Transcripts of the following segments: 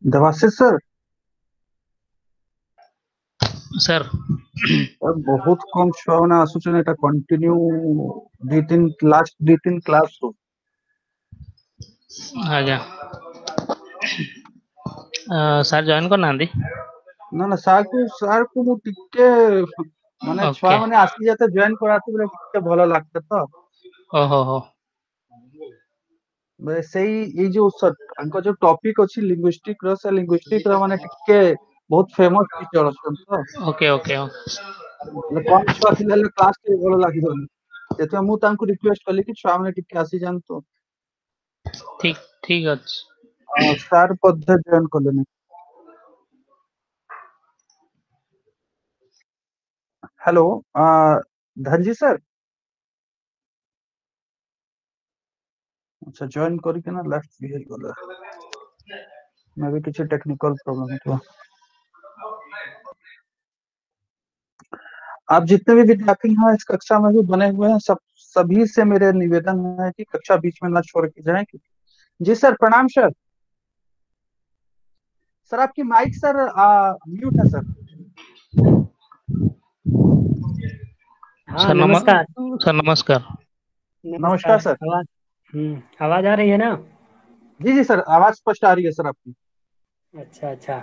Debashish sir. Sir. बहुत कम छुआ ना आसुचन এটা कंटिन्यू ଦି ତିନ କ୍ଲାସ ରୁ ଆଜ୍ଞା। ସାର୍ ଜଏନ୍ କରିନାହାନ୍ତି? ନା ନା ସାର୍ କୁ ମୁଁ ଟିକେ ମାନେ ଛୁଆ ଓକେ। ମାନେ ଆସି ଯେତେ ଜଏନ୍ କରାନ୍ତି ବୋଲେ ଟିକେ ଭଲ ଲାଗତେ ତ। ଓହୋ ହୋ। ବୋଲେ ସେଇ ଏଇ ଯୋଉ ତାଙ୍କ ଯୋଉ ଟପିକ ଅଛି ଲିଙ୍ଗୁଇଷ୍ଟିକ ର ମାନେ ଟିକେ ବହୁତ ଫେମସ ଟିଚର ଅଛନ୍ତି ତ। Okay okay. ବୋଲେ କମ ଛୁଆ ଥିଲେ ହେଲେ କ୍ଲାସ ଟିକେ ଭଲ ଲାଗିବନି, ସେଥିପାଇଁ ମୁଁ ତାଙ୍କୁ ରିକ୍ୱେଷ୍ଟ କଲି କି ଛୁଆ ମାନେ ଟିକେ ଆସିଯାଆନ୍ତୁ। ଠିକ ଠିକ ଅଛି। ସାର୍ ବୋଧେ ଜଏନ୍ କଲେନି। Hello Dhanji sir. अच्छा जॉइन करके ना लेफ्ट भी गले मैं भी किसी टेक्निकल प्रॉब्लम तो आप जितने भी विद्यार्थी हैं इस कक्षा में भी बने हुए हैं सभी से मेरे निवेदन है कि कक्षा बीच में ना छोड़ के जाएं। जी सर प्रणाम सर। सर आपकी माइक सर म्यूट है सर। हाँ सर नमस्कार। सर नमस्कार। नमस्कार नमस्कार। सर। आवाज आवाज आ रही है ना? जी जी सर आवाज स्पष्ट आ रही है सर आपकी। अच्छा अच्छा।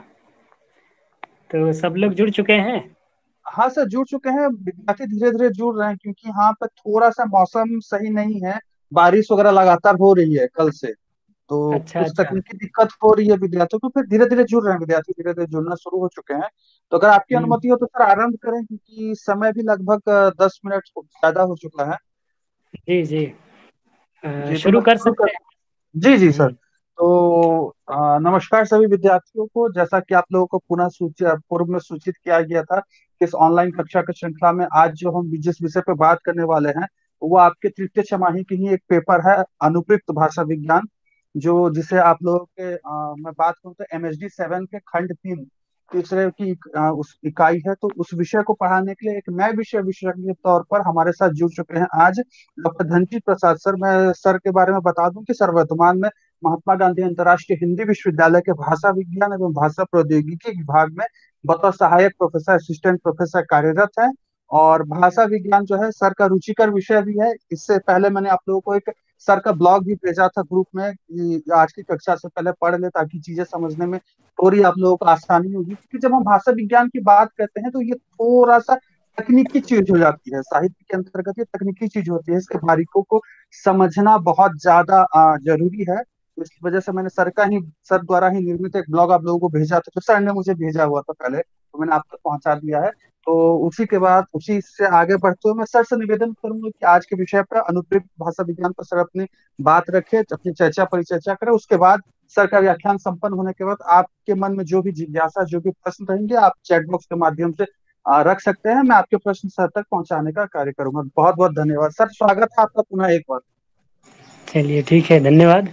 तो सब लोग जुड़ चुके हैं? हाँ सर जुड़ चुके हैं, विद्यार्थी धीरे धीरे जुड़ रहे हैं क्योंकि यहाँ पर थोड़ा सा मौसम सही नहीं है। बारिश वगैरह लगातार हो रही है कल से, तो अच्छा कुछ अच्छा। तकनीकी दिक्कत हो रही है विद्यार्थियों को, फिर धीरे धीरे जुड़ रहे हैं विद्यार्थी, धीरे धीरे जुड़ना शुरू हो चुके हैं। तो अगर आपकी हम्म। अनुमति हो तो सर आरंभ करें क्योंकि समय भी लगभग 10 मिनट ज्यादा हो चुका है। जी जी। जी तो शुरू मैं कर शुरू कर। सकते जी जी हैं। सर। तो नमस्कार सभी विद्यार्थियों को, जैसा कि आप लोगों को पुनः पूर्व में सूचित किया गया था कि इस ऑनलाइन कक्षा की श्रृंखला में आज जो हम जिस विषय पर बात करने वाले हैं वो आपके तृतीय छमाही की ही एक पेपर है, अनुप्रयुक्त भाषा विज्ञान। जो जिसे आप लोगों के मैं बात करूँ तो MHD 7 के खंड 3 तीसरे की उस इकाई है, तो उस विषय को पढ़ाने के लिए एक नए विषय विशेषज्ञ के तौर पर हमारे साथ जुड़ चुके हैं आज डॉक्टर धनजी प्रसाद सर। मैं सर के बारे में बता दूं कि सर वर्तमान में महात्मा गांधी अंतर्राष्ट्रीय हिंदी विश्वविद्यालय के भाषा विज्ञान एवं भाषा प्रौद्योगिकी विभाग में बतौर सहायक प्रोफेसर असिस्टेंट प्रोफेसर कार्यरत है। और भाषा विज्ञान जो है सर का रुचिकर विषय भी है। इससे पहले मैंने आप लोगों को एक सर का ब्लॉग भी भेजा था ग्रुप में कि आज की कक्षा से पहले पढ़ ले ताकि चीजें समझने में थोड़ी आप लोगों को आसानी होगी, क्योंकि जब हम भाषा विज्ञान की बात करते हैं तो ये थोड़ा सा तकनीकी चीज हो जाती है, साहित्य के अंतर्गत ये तकनीकी चीज होती है, इसके बारीकों को समझना बहुत ज्यादा जरूरी है। तो इस वजह से मैंने सर द्वारा ही निर्मित एक ब्लॉग आप लोगों को भेजा था, तो सर ने मुझे भेजा हुआ था पहले, तो मैंने आप तक पहुंचा दिया है। तो उसी के बाद उसी से आगे बढ़ते हुए मैं सर से निवेदन करूंगा कि आज के विषय पर अनुप्रयुक्त भाषा विज्ञान पर सर अपनी बात रखे, अपनी चर्चा परिचर्चा करें। उसके बाद सर का व्याख्यान संपन्न होने के बाद आपके मन में जो भी जिज्ञासा जो भी प्रश्न रहेंगे आप चैट बॉक्स के माध्यम से रख सकते हैं। मैं आपके प्रश्न सर तक पहुंचाने का कार्य करूंगा। बहुत बहुत धन्यवाद सर, स्वागत है आपका पुनः एक बार। चलिए ठीक है, धन्यवाद।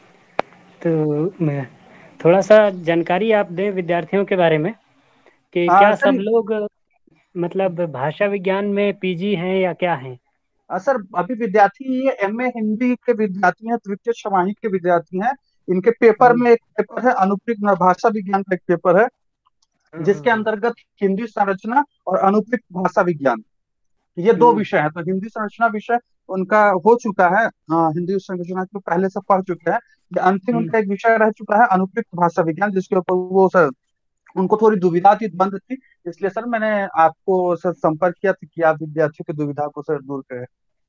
तो मैं थोड़ा सा जानकारी आप दें विद्यार्थियों के बारे में कि क्या सर सब लोग मतलब भाषा विज्ञान में पीजी हैं या क्या हैं? सर अभी विद्यार्थी ये MA हिंदी के विद्यार्थी हैं, तृतीय छमाही के विद्यार्थी हैं। इनके पेपर हम्म। में एक पेपर है अनुप्रयुक्त भाषा विज्ञान का एक पेपर है हाँ हाँ जिसके हाँ। अंतर्गत हिंदी संरचना और अनुप्रयुक्त भाषा विज्ञान ये दो हम्म। विषय हैं। तो हिंदी संरचना विषय उनका हो चुका है, हिंदी संरचना को पहले से पढ़ चुके हैं। ये अंतिम हम्म। उनका एक विषय रह चुका है अनुप्रयुक्त भाषा विज्ञान, जिसके ऊपर वो सर उनको थोड़ी दुविधा थी, द्वंद थी, इसलिए सर मैंने आपको सर संपर्क किया था कि आप विद्यार्थियों की दुविधा को सर दूर करें।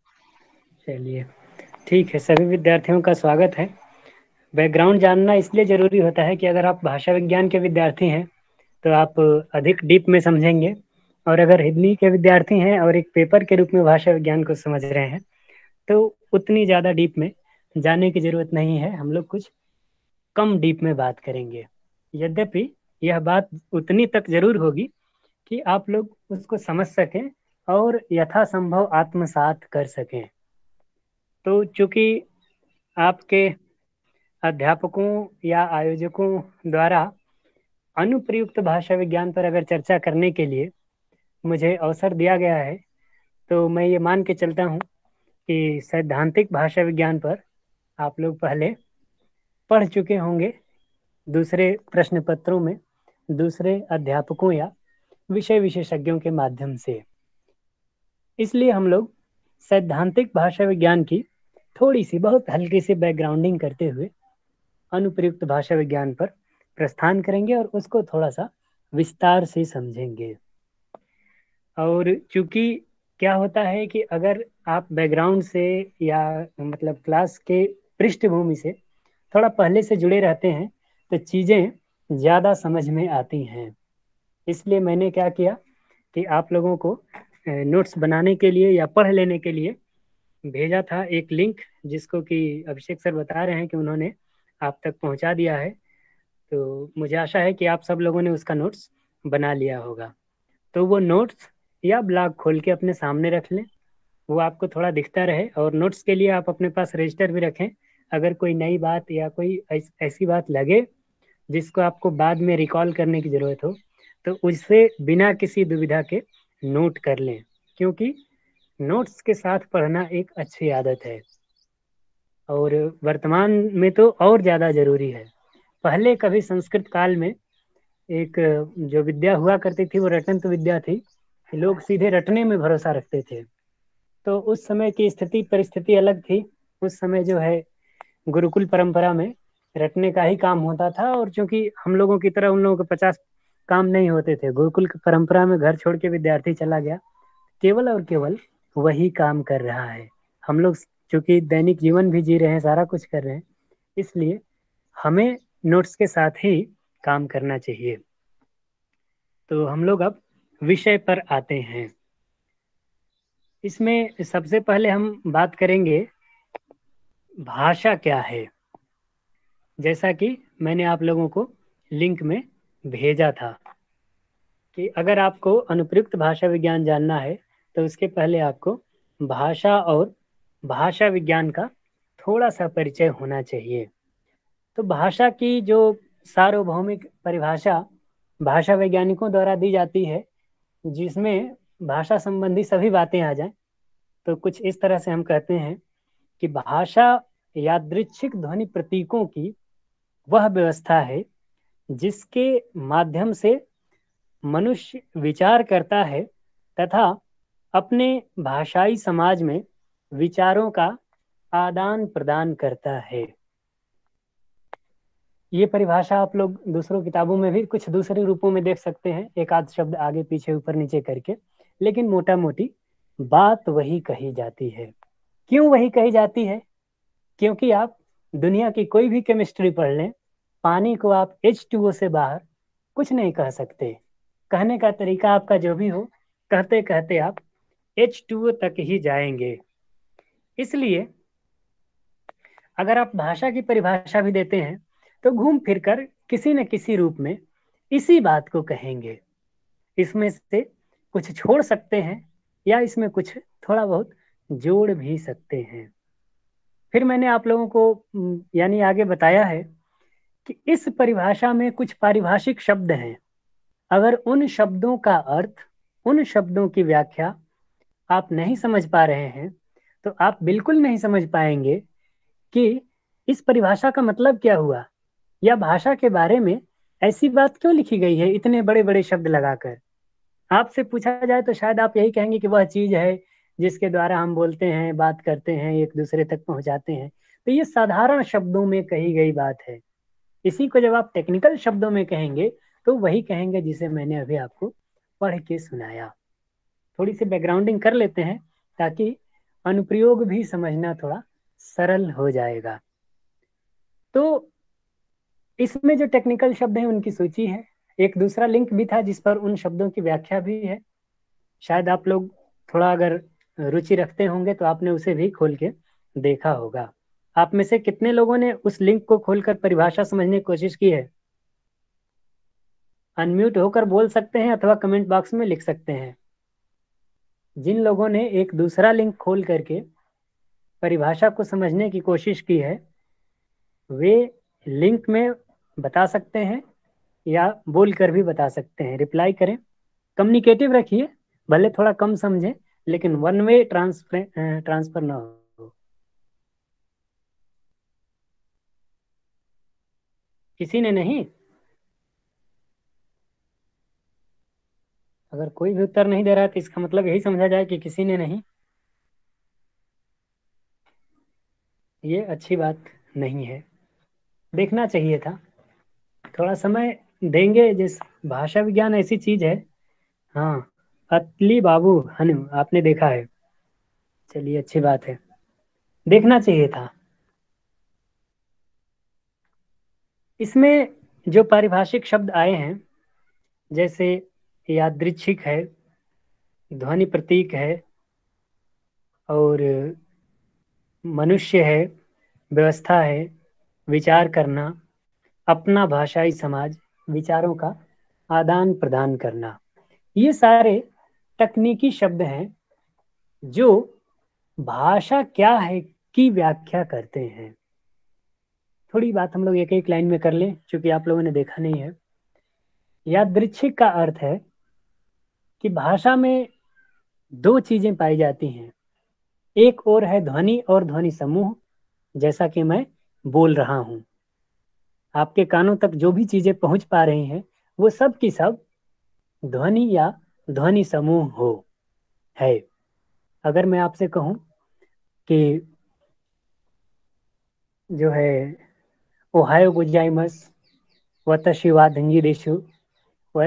चलिए ठीक है, सभी विद्यार्थियों का स्वागत है। बैकग्राउंड जानना इसलिए ज़रूरी होता है कि अगर आप भाषा विज्ञान के विद्यार्थी हैं तो आप अधिक डीप में समझेंगे, और अगर हिंदी के विद्यार्थी हैं और एक पेपर के रूप में भाषा विज्ञान को समझ रहे हैं तो उतनी ज़्यादा डीप में जाने की ज़रूरत नहीं है। हम लोग कुछ कम डीप में बात करेंगे, यद्यपि यह बात उतनी तक जरूर होगी कि आप लोग उसको समझ सकें और यथासंभव आत्मसात कर सकें। तो चूंकि आपके अध्यापकों या आयोजकों द्वारा अनुप्रयुक्त भाषा विज्ञान पर अगर चर्चा करने के लिए मुझे अवसर दिया गया है, तो मैं ये मान के चलता हूँ कि सैद्धांतिक भाषा विज्ञान पर आप लोग पहले पढ़ चुके होंगे, दूसरे प्रश्न पत्रों में दूसरे अध्यापकों या विषय विशेषज्ञों के माध्यम से। इसलिए हम लोग सैद्धांतिक भाषा विज्ञान की थोड़ी सी बहुत हल्की सी बैकग्राउंडिंग करते हुए अनुप्रयुक्त भाषा विज्ञान पर प्रस्थान करेंगे और उसको थोड़ा सा विस्तार से समझेंगे। और चूंकि क्या होता है कि अगर आप बैकग्राउंड से या मतलब क्लास के पृष्ठभूमि से थोड़ा पहले से जुड़े रहते हैं तो चीज़ें ज़्यादा समझ में आती हैं। इसलिए मैंने क्या किया कि आप लोगों को नोट्स बनाने के लिए या पढ़ लेने के लिए भेजा था एक लिंक, जिसको कि अभिषेक सर बता रहे हैं कि उन्होंने आप तक पहुंचा दिया है। तो मुझे आशा है कि आप सब लोगों ने उसका नोट्स बना लिया होगा। तो वो नोट्स या ब्लॉग खोल के अपने सामने रख लें, वो आपको थोड़ा दिखता रहे। और नोट्स के लिए आप अपने पास रजिस्टर भी रखें। अगर कोई नई बात या कोई ऐसी बात लगे जिसको आपको बाद में रिकॉल करने की ज़रूरत हो तो उससे बिना किसी दुविधा के नोट कर लें, क्योंकि नोट्स के साथ पढ़ना एक अच्छी आदत है और वर्तमान में तो और ज़्यादा ज़रूरी है। पहले कभी संस्कृत काल में एक जो विद्या हुआ करती थी वो रटंत विद्या थी। लोग सीधे रटने में भरोसा रखते थे। तो उस समय की स्थिति परिस्थिति अलग थी। उस समय जो है गुरुकुल परंपरा में रटने का ही काम होता था, और चूंकि हम लोगों की तरह उन लोगों के 50 काम नहीं होते थे, गुरुकुल की परंपरा में घर छोड़ के विद्यार्थी चला गया, केवल और केवल वही काम कर रहा है। हम लोग चूंकि दैनिक जीवन भी जी रहे हैं, सारा कुछ कर रहे हैं, इसलिए हमें नोट्स के साथ ही काम करना चाहिए। तो हम लोग अब विषय पर आते हैं। इसमें सबसे पहले हम बात करेंगे भाषा क्या है। जैसा कि मैंने आप लोगों को लिंक में भेजा था कि अगर आपको अनुप्रयुक्त भाषा विज्ञान जानना है तो उसके पहले आपको भाषा और भाषा विज्ञान का थोड़ा सा परिचय होना चाहिए। तो भाषा की जो सार्वभौमिक परिभाषा भाषा वैज्ञानिकों द्वारा दी जाती है, जिसमें भाषा संबंधी सभी बातें आ जाएं, तो कुछ इस तरह से हम कहते हैं कि भाषा यादृच्छिक ध्वनि प्रतीकों की वह व्यवस्था है जिसके माध्यम से मनुष्य विचार करता है तथा अपने भाषाई समाज में विचारों का आदान प्रदान करता है। ये परिभाषा आप लोग दूसरों किताबों में भी कुछ दूसरे रूपों में देख सकते हैं, एक आध शब्द आगे पीछे ऊपर नीचे करके, लेकिन मोटा मोटी बात वही कही जाती है। क्यों वही कही जाती है? क्योंकि आप दुनिया की कोई भी केमिस्ट्री पढ़ लें, पानी को आप H2O से बाहर कुछ नहीं कह सकते। कहने का तरीका आपका जो भी हो, कहते कहते आप H2O तक ही जाएंगे। इसलिए अगर आप भाषा की परिभाषा भी देते हैं तो घूम फिर कर किसी न किसी रूप में इसी बात को कहेंगे। इसमें से कुछ छोड़ सकते हैं या इसमें कुछ थोड़ा बहुत जोड़ भी सकते हैं। फिर मैंने आप लोगों को यानी आगे बताया है कि इस परिभाषा में कुछ पारिभाषिक शब्द हैं। अगर उन शब्दों का अर्थ, उन शब्दों की व्याख्या आप नहीं समझ पा रहे हैं तो आप बिल्कुल नहीं समझ पाएंगे कि इस परिभाषा का मतलब क्या हुआ, या भाषा के बारे में ऐसी बात क्यों लिखी गई है इतने बड़े बड़े शब्द लगाकर। आपसे पूछा जाए तो शायद आप यही कहेंगे कि वह चीज है जिसके द्वारा हम बोलते हैं, बात करते हैं, एक दूसरे तक पहुंचाते हैं। तो ये साधारण शब्दों में कही गई बात है। इसी को जब आप टेक्निकल शब्दों में कहेंगे तो वही कहेंगे जिसे मैंने अभी आपको पढ़ के सुनाया। थोड़ी सी बैकग्राउंडिंग कर लेते हैं ताकि अनुप्रयोग भी समझना थोड़ा सरल हो जाएगा। तो इसमें जो टेक्निकल शब्द हैं उनकी सूची है। एक दूसरा लिंक भी था जिस पर उन शब्दों की व्याख्या भी है। शायद आप लोग थोड़ा अगर रुचि रखते होंगे तो आपने उसे भी खोल के देखा होगा। आप में से कितने लोगों ने उस लिंक को खोलकर परिभाषा समझने की कोशिश की है? अनम्यूट होकर बोल सकते हैं अथवा कमेंट बॉक्स में लिख सकते हैं। जिन लोगों ने एक दूसरा लिंक खोल करके परिभाषा को समझने की कोशिश की है वे लिंक में बता सकते हैं या बोल कर भी बता सकते हैं। रिप्लाई करें, कम्युनिकेटिव रखिए, भले थोड़ा कम समझें लेकिन वन वे ट्रांसफर ना हो। किसी ने नहीं? अगर कोई भी उत्तर नहीं दे रहा है तो इसका मतलब यही समझा जाए कि किसी ने नहीं। ये अच्छी बात नहीं है, देखना चाहिए था। थोड़ा समय देंगे। जिस भाषा विज्ञान ऐसी चीज है। हाँ, अतली बाबू हनु आपने देखा है। चलिए, अच्छी बात है, देखना चाहिए था। इसमें जो पारिभाषिक शब्द आए हैं, जैसे यादृच्छिक है, ध्वनि प्रतीक है, और मनुष्य है, व्यवस्था है, विचार करना, अपना भाषाई समाज, विचारों का आदान प्रदान करना, ये सारे तकनीकी शब्द हैं जो भाषा क्या है की व्याख्या करते हैं। थोड़ी बात हम लोग एक एक लाइन में कर लें, क्योंकि आप लोगों ने देखा नहीं है। यादृच्छिक का अर्थ है कि भाषा में दो चीजें पाई जाती हैं। एक और है ध्वनि और ध्वनि समूह, जैसा कि मैं बोल रहा हूं। आपके कानों तक जो भी चीजें पहुंच पा रही हैं, वो सब की सब ध्वनि या ध्वनि समूह हो है। अगर मैं आपसे कहूं कि जो है ओहायो गुजाइमस वतशिवा धंगी देशु व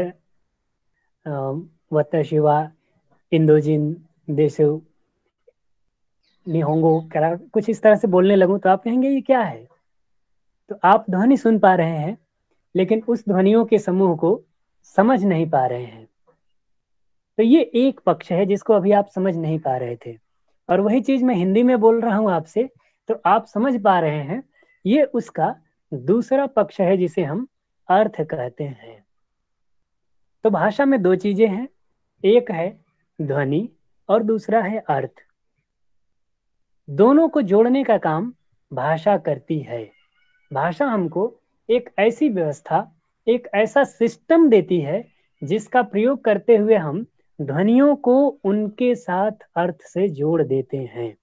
वतशिवा इंदोजिन देशु निहोंगो करा, कुछ इस तरह से बोलने लगूं तो आप कहेंगे ये क्या है। तो आप ध्वनि सुन पा रहे हैं, लेकिन उस ध्वनियों के समूह को समझ नहीं पा रहे हैं। तो ये एक पक्ष है जिसको अभी आप समझ नहीं पा रहे थे, और वही चीज मैं हिंदी में बोल रहा हूं आपसे, तो आप समझ पा रहे हैं। ये उसका दूसरा पक्ष है जिसे हम अर्थ कहते हैं। तो भाषा में दो चीजें हैं, एक है ध्वनि और दूसरा है अर्थ। दोनों को जोड़ने का काम भाषा करती है। भाषा हमको एक ऐसी व्यवस्था, एक ऐसा सिस्टम देती है जिसका प्रयोग करते हुए हम ध्वनियों को उनके साथ अर्थ से जोड़ देते हैं।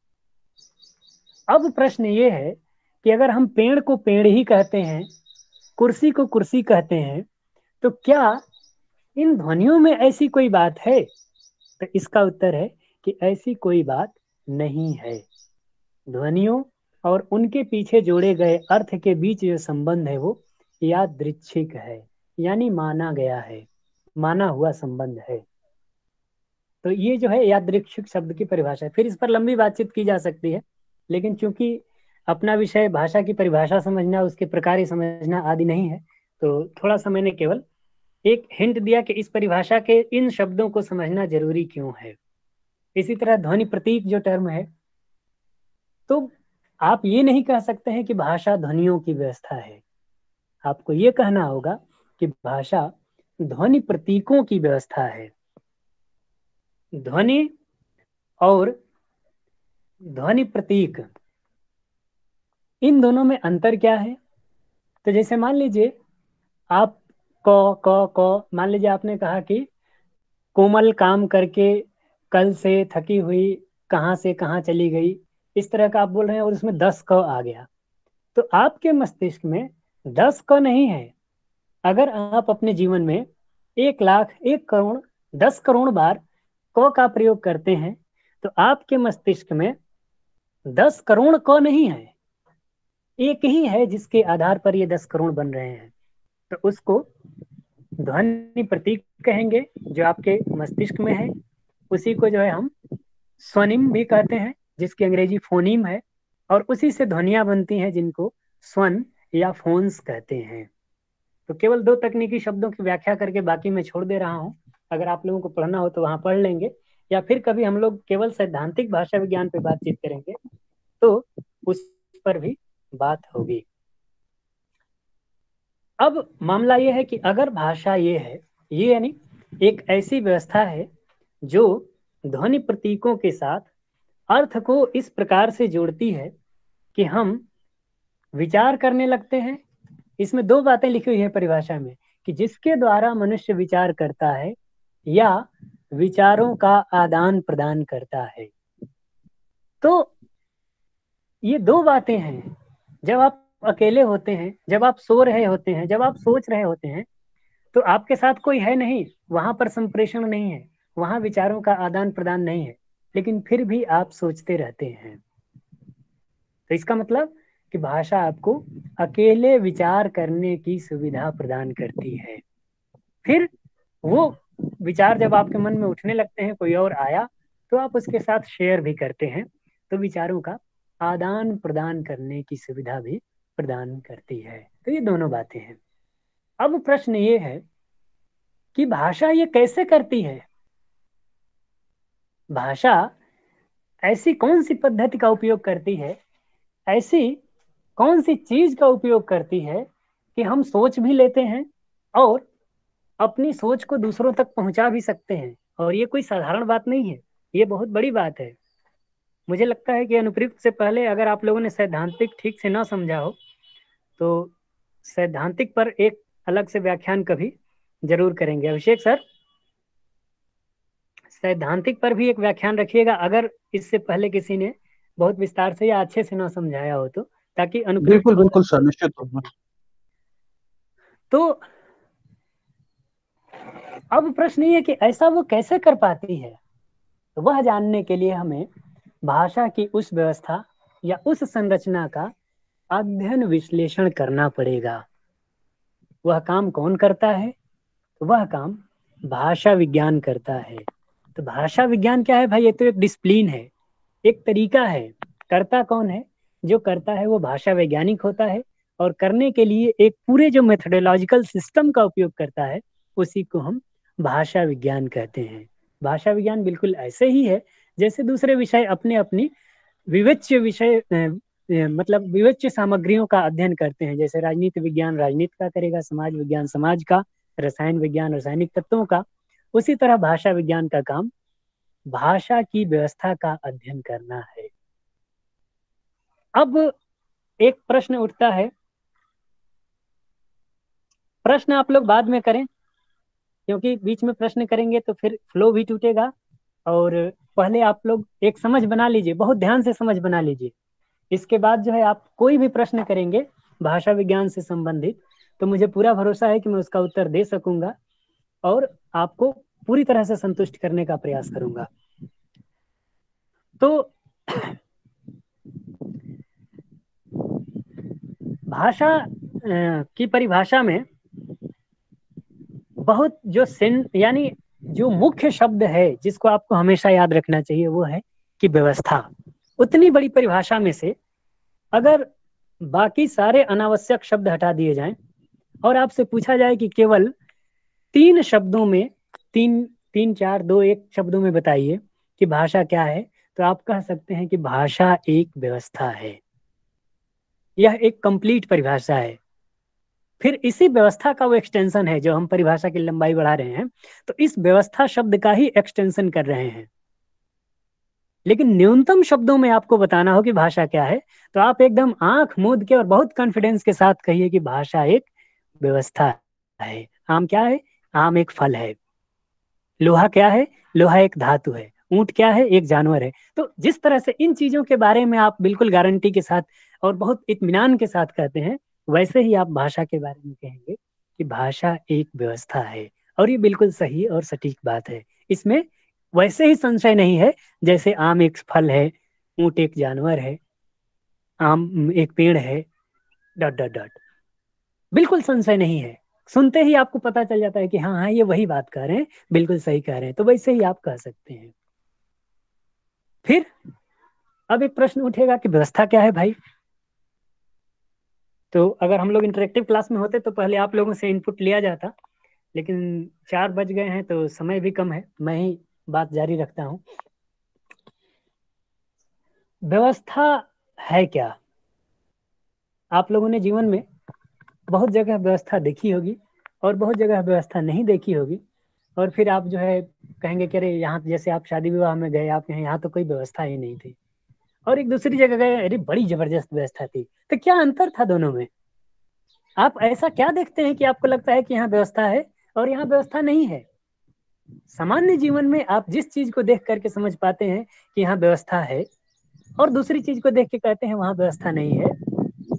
अब प्रश्न ये है कि अगर हम पेड़ को पेड़ ही कहते हैं, कुर्सी को कुर्सी कहते हैं, तो क्या इन ध्वनियों में ऐसी कोई बात है? तो इसका उत्तर है कि ऐसी कोई बात नहीं है। ध्वनियों और उनके पीछे जोड़े गए अर्थ के बीच जो संबंध है वो यादृच्छिक है, यानी माना गया है, माना हुआ संबंध है। तो ये जो है यादृच्छिक शब्द की परिभाषा है। फिर इस पर लंबी बातचीत की जा सकती है, लेकिन चूंकि अपना विषय भाषा की परिभाषा समझना, उसके प्रकार समझना आदि नहीं है, तो थोड़ा सा मैंने केवल एक हिंट दिया कि इस परिभाषा के इन शब्दों को समझना जरूरी क्यों है। इसी तरह ध्वनि प्रतीक जो टर्म है, तो आप ये नहीं कह सकते हैं कि भाषा ध्वनियों की व्यवस्था है। आपको ये कहना होगा कि भाषा ध्वनि प्रतीकों की व्यवस्था है। ध्वनि और ध्वनि प्रतीक, इन दोनों में अंतर क्या है? तो जैसे मान लीजिए आप क क क, मान लीजिए आपने कहा कि कोमल काम करके कल से थकी हुई कहां से कहां चली गई, इस तरह का आप बोल रहे हैं, और उसमें 10 क आ गया। तो आपके मस्तिष्क में 10 क नहीं है। अगर आप अपने जीवन में 1 लाख 1 करोड़ 10 करोड़ बार क का प्रयोग करते हैं, तो आपके मस्तिष्क में 10 करोड़ क नहीं है, एक ही है जिसके आधार पर ये 10 करोड़ बन रहे हैं। तो उसको ध्वनि प्रतीक कहेंगे, जो आपके मस्तिष्क में है। उसी को जो है हम स्वनिम भी कहते हैं, जिसकी अंग्रेजी फोनीम है, और उसी से ध्वनियां बनती हैं जिनको स्वन या फोन्स कहते हैं। तो केवल दो तकनीकी शब्दों की व्याख्या करके बाकी मैं छोड़ दे रहा हूं। अगर आप लोगों को पढ़ना हो तो वहां पढ़ लेंगे, या फिर कभी हम लोग केवल सैद्धांतिक भाषा विज्ञान पे बातचीत करेंगे तो उस पर भी बात होगी। अब मामला यह है कि अगर भाषा ये है, ये यानी एक ऐसी व्यवस्था है जो ध्वनि प्रतीकों के साथ अर्थ को इस प्रकार से जोड़ती है कि हम विचार करने लगते हैं। इसमें दो बातें लिखी हुई है परिभाषा में, कि जिसके द्वारा मनुष्य विचार करता है या विचारों का आदान प्रदान करता है। तो ये दो बातें हैं। जब आप अकेले होते हैं, जब आप सो रहे होते हैं, जब आप सोच रहे होते हैं, तो आपके साथ कोई है नहीं, वहां पर संप्रेषण नहीं है, वहां विचारों का आदान प्रदान नहीं है, लेकिन फिर भी आप सोचते रहते हैं। तो इसका मतलब कि भाषा आपको अकेले विचार करने की सुविधा प्रदान करती है। फिर वो विचार जब आपके मन में उठने लगते हैं, कोई और आया तो आप उसके साथ शेयर भी करते हैं, तो विचारों का आदान प्रदान करने की सुविधा भी प्रदान करती है। तो ये दोनों बातें हैं। अब प्रश्न ये है कि भाषा ये कैसे करती है? भाषा ऐसी कौन सी पद्धति का उपयोग करती है, ऐसी कौन सी चीज का उपयोग करती है कि हम सोच भी लेते हैं और अपनी सोच को दूसरों तक पहुंचा भी सकते हैं। और ये कोई साधारण बात नहीं है, ये बहुत बड़ी बात है। मुझे लगता है कि अनुप्रयुक्त से पहले अगर आप लोगों ने सैद्धांतिक ठीक से ना समझा हो तो सैद्धांतिक पर एक अलग से व्याख्यान कभी जरूर करेंगे। अभिषेक सर, सैद्धांतिक पर भी एक व्याख्यान रखिएगा अगर इससे पहले किसी ने बहुत विस्तार से या अच्छे से ना समझाया हो तो, ताकि अनुप्रयुक्त बिल्कुल हो बिल्कुल सके। सर, निश्चित रूप में। तो अब प्रश्न ये कि ऐसा वो कैसे कर पाती है? तो वह जानने के लिए हमें भाषा की उस व्यवस्था या उस संरचना का अध्ययन विश्लेषण करना पड़ेगा। वह काम कौन करता है? तो वह काम भाषा विज्ञान करता है। तो भाषा विज्ञान क्या है भाई? ये तो एक डिसिप्लिन है, एक तरीका है। करता कौन है? जो करता है वो भाषा वैज्ञानिक होता है, और करने के लिए एक पूरे जो मेथोडोलॉजिकल सिस्टम का उपयोग करता है उसी को हम भाषा विज्ञान कहते हैं। भाषा विज्ञान बिल्कुल ऐसे ही है जैसे दूसरे विषय अपने अपनी विविच्य विषय मतलब विविच्य सामग्रियों का अध्ययन करते हैं। जैसे राजनीति विज्ञान राजनीति का करेगा, समाज विज्ञान समाज का, रसायन विज्ञान रासायनिक तत्वों का, उसी तरह भाषा विज्ञान का काम भाषा की व्यवस्था का अध्ययन करना है। अब एक प्रश्न उठता है, प्रश्न आप लोग बाद में करें क्योंकि बीच में प्रश्न करेंगे तो फिर फ्लो भी टूटेगा। और पहले आप लोग एक समझ बना लीजिए, बहुत ध्यान से समझ बना लीजिए। इसके बाद जो है आप कोई भी प्रश्न करेंगे भाषा विज्ञान से संबंधित, तो मुझे पूरा भरोसा है कि मैं उसका उत्तर दे सकूंगा और आपको पूरी तरह से संतुष्ट करने का प्रयास करूंगा। तो भाषा की परिभाषा में बहुत जो यानी जो मुख्य शब्द है जिसको आपको हमेशा याद रखना चाहिए वो है कि व्यवस्था। उतनी बड़ी परिभाषा में से अगर बाकी सारे अनावश्यक शब्द हटा दिए जाएं और आपसे पूछा जाए कि केवल 3 शब्दों में, 3, 4, 2, 1 शब्दों में बताइए कि भाषा क्या है, तो आप कह सकते हैं कि भाषा एक व्यवस्था है। यह एक कंप्लीट परिभाषा है। फिर इसी व्यवस्था का वो एक्सटेंशन है जो हम परिभाषा की लंबाई बढ़ा रहे हैं, तो इस व्यवस्था शब्द का ही एक्सटेंशन कर रहे हैं। लेकिन न्यूनतम शब्दों में आपको बताना हो कि भाषा क्या है, तो आप एकदम आंख मूंद के और बहुत कॉन्फिडेंस के साथ कहिए कि भाषा एक व्यवस्था है। आम क्या है? आम एक फल है। लोहा क्या है? लोहा एक धातु है। ऊंट क्या है? एक जानवर है। तो जिस तरह से इन चीजों के बारे में आप बिल्कुल गारंटी के साथ और बहुत इत्मीनान के साथ कहते हैं, वैसे ही आप भाषा के बारे में कहेंगे कि भाषा एक व्यवस्था है। और ये बिल्कुल सही और सटीक बात है। इसमें वैसे ही संशय नहीं है जैसे आम एक फल है, ऊंट एक जानवर है, आम एक पेड़ है, डॉट डॉट डॉट। बिल्कुल संशय नहीं है। सुनते ही आपको पता चल जाता है कि हाँ हाँ ये वही बात कह रहे हैं, बिल्कुल सही कह रहे हैं। तो वैसे ही आप कह सकते हैं। फिर अब एक प्रश्न उठेगा कि व्यवस्था क्या है भाई? तो अगर हम लोग इंटरेक्टिव क्लास में होते तो पहले आप लोगों से इनपुट लिया जाता, लेकिन 4 बज गए हैं तो समय भी कम है, मैं ही बात जारी रखता हूँ। व्यवस्था है क्या? आप लोगों ने जीवन में बहुत जगह व्यवस्था देखी होगी और बहुत जगह व्यवस्था नहीं देखी होगी, और फिर आप जो है कहेंगे कि अरे यहाँ, जैसे आप शादी विवाह में गए, आप यहाँ तो कोई व्यवस्था ही नहीं थी, और एक दूसरी जगह गए, अरे बड़ी जबरदस्त व्यवस्था थी। तो क्या अंतर था दोनों में? आप ऐसा क्या देखते हैं कि आपको लगता है कि यहाँ व्यवस्था है और यहाँ व्यवस्था नहीं है? सामान्य जीवन में आप जिस चीज को देख करके समझ पाते हैं कि यहाँ व्यवस्था है और दूसरी चीज को देख के कहते हैं वहां व्यवस्था नहीं है,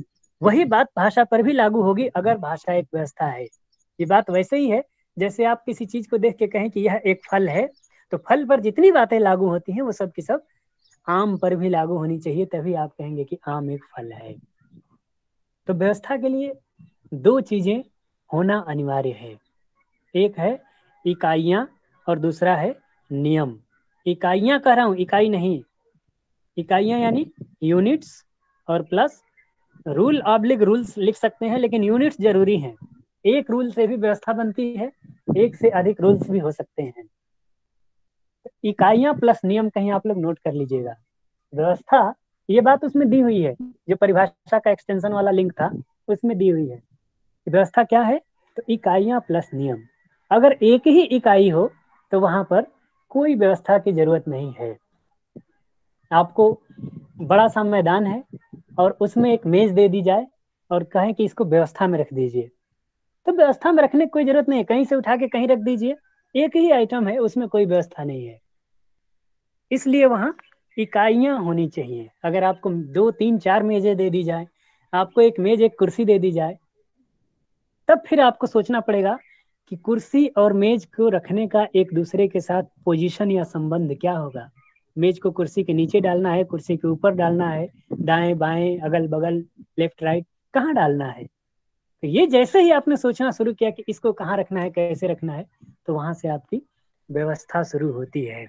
वही बात भाषा पर भी लागू होगी अगर भाषा एक व्यवस्था है। ये बात वैसे ही है जैसे आप किसी चीज को देख के कहें कि यह एक फल है, तो फल पर जितनी बातें लागू होती हैं वो सब की सब आम पर भी लागू होनी चाहिए, तभी आप कहेंगे कि आम एक फल है। तो व्यवस्था के लिए दो चीजें होना अनिवार्य है, एक है इकाइयां और दूसरा है नियम। इकाइयां कह रहा हूं, इकाई नहीं, इकाइयां यानी यूनिट्स और प्लस रूल ऑब्लिक रूल्स लिख सकते हैं, लेकिन यूनिट्स जरूरी हैं। एक रूल से भी व्यवस्था बनती है, एक से अधिक रूल्स भी हो सकते हैं। इकाइयां प्लस नियम कहीं आप लोग नोट कर लीजिएगा। व्यवस्था, ये बात उसमें दी हुई है, जो परिभाषा का एक्सटेंशन वाला लिंक था उसमें दी हुई है। व्यवस्था क्या है? तो इकाइयां प्लस नियम। अगर एक ही इकाई हो तो वहां पर कोई व्यवस्था की जरूरत नहीं है। आपको बड़ा सा मैदान है और उसमें एक मेज दे दी जाए और कहें कि इसको व्यवस्था में रख दीजिए, तो व्यवस्था में रखने की कोई जरूरत नहीं है, कहीं से उठा के कहीं रख दीजिए, एक ही आइटम है, उसमें कोई व्यवस्था नहीं है। इसलिए वहां इकाइयां होनी चाहिए। अगर आपको 2 3 4 मेजें दे दी जाए, आपको एक मेज एक कुर्सी दे दी जाए, तब फिर आपको सोचना पड़ेगा कि कुर्सी और मेज को रखने का एक दूसरे के साथ पोजीशन या संबंध क्या होगा। मेज को कुर्सी के नीचे डालना है, कुर्सी के ऊपर डालना है, दाएं बाएं अगल बगल लेफ्ट राइट कहाँ डालना है। तो ये जैसे ही आपने सोचना शुरू किया कि इसको कहाँ रखना है, कैसे रखना है, तो वहां से आपकी व्यवस्था शुरू होती है।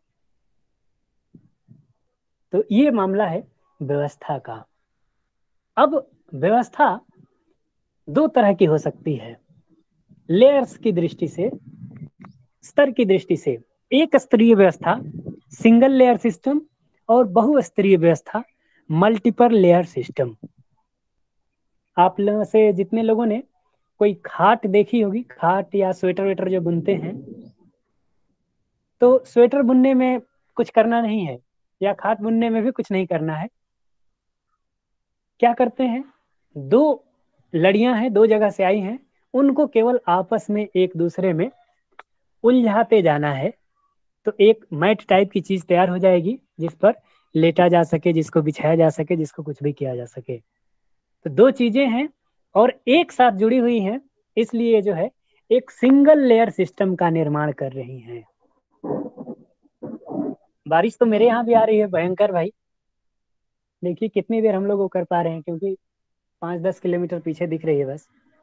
तो ये मामला है व्यवस्था का। अब व्यवस्था दो तरह की हो सकती है, लेयर्स की दृष्टि से, स्तर की दृष्टि से। एक स्तरीय व्यवस्था सिंगल लेयर सिस्टम और बहुस्तरीय व्यवस्था मल्टीपल लेयर सिस्टम। आप लोगों से जितने लोगों ने कोई खाट देखी होगी, खाट या स्वेटर वेटर जो बुनते हैं, तो स्वेटर बुनने में कुछ करना नहीं है या खाट बुनने में भी कुछ नहीं करना है। क्या करते हैं, दो लड़ियां हैं, दो जगह से आई हैं, उनको केवल आपस में एक दूसरे में उलझाते जाना है, तो एक मैट टाइप की चीज तैयार हो जाएगी जिस पर लेटा जा सके, जिसको बिछाया जा सके, जिसको कुछ भी किया जा सके। तो दो चीजें हैं और एक साथ जुड़ी हुई हैं, इसलिए जो है एक सिंगल लेयर सिस्टम का निर्माण कर रही हैं। बारिश तो मेरे यहाँ भी आ रही है भयंकर भाई। देखिए कितनी देर हम लोग वो कर पा रहे हैं, क्योंकि 5-10 किलोमीटर पीछे दिख रही है बस।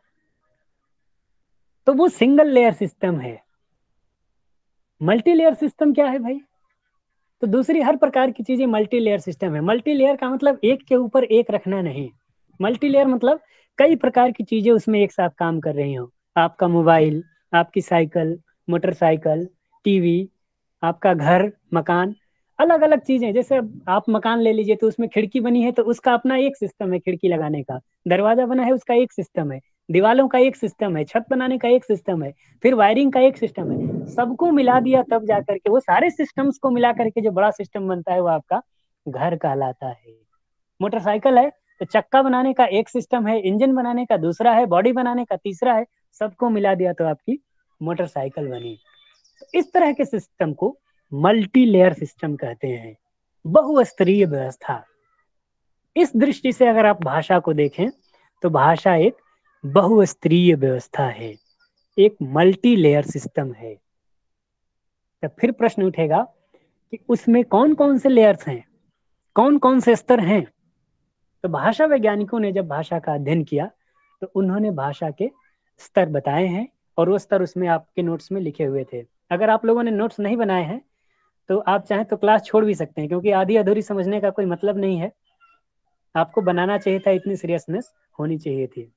तो वो सिंगल लेयर सिस्टम है। मल्टी लेयर सिस्टम क्या है भाई? तो दूसरी हर प्रकार की चीजें मल्टी लेयर सिस्टम है। मल्टी लेयर का मतलब एक के ऊपर एक रखना नहीं। मल्टी लेयर मतलब कई प्रकार की चीजें उसमें एक साथ काम कर रही हो। आपका मोबाइल, आपकी साइकिल, मोटरसाइकिल, टीवी, आपका घर, मकान, अलग अलग चीजें। जैसे आप मकान ले लीजिए तो उसमें खिड़की बनी है तो उसका अपना एक सिस्टम है खिड़की लगाने का, दरवाजा बना है उसका एक सिस्टम है, दीवालों का एक सिस्टम है, छत बनाने का एक सिस्टम है, फिर वायरिंग का एक सिस्टम है। सबको मिला दिया तब जा करके वो सारे सिस्टम्स को मिला करके जो बड़ा सिस्टम बनता है वो आपका घर कहलाता है। मोटरसाइकिल है तो चक्का बनाने का एक सिस्टम है, इंजन बनाने का दूसरा है, बॉडी बनाने का तीसरा है, सबको मिला दिया तो आपकी मोटरसाइकिल बनी। तो इस तरह के सिस्टम को मल्टी लेयर सिस्टम कहते हैं, बहुस्तरीय व्यवस्था। इस दृष्टि से अगर आप भाषा को देखें तो भाषा एक बहुस्तरीय व्यवस्था है, एक मल्टी लेयर सिस्टम है। तब फिर प्रश्न उठेगा कि उसमें कौन कौन से लेयर्स हैं, कौन कौन से स्तर हैं। तो भाषा वैज्ञानिकों ने जब भाषा का अध्ययन किया तो उन्होंने भाषा के स्तर बताए हैं और वो स्तर उसमें आपके नोट्स में लिखे हुए थे। अगर आप लोगों ने नोट्स नहीं बनाए हैं तो आप चाहें तो क्लास छोड़ भी सकते हैं, क्योंकि आधी अधूरी समझने का कोई मतलब नहीं है। आपको बनाना चाहिए था, इतनी सीरियसनेस होनी चाहिए थी।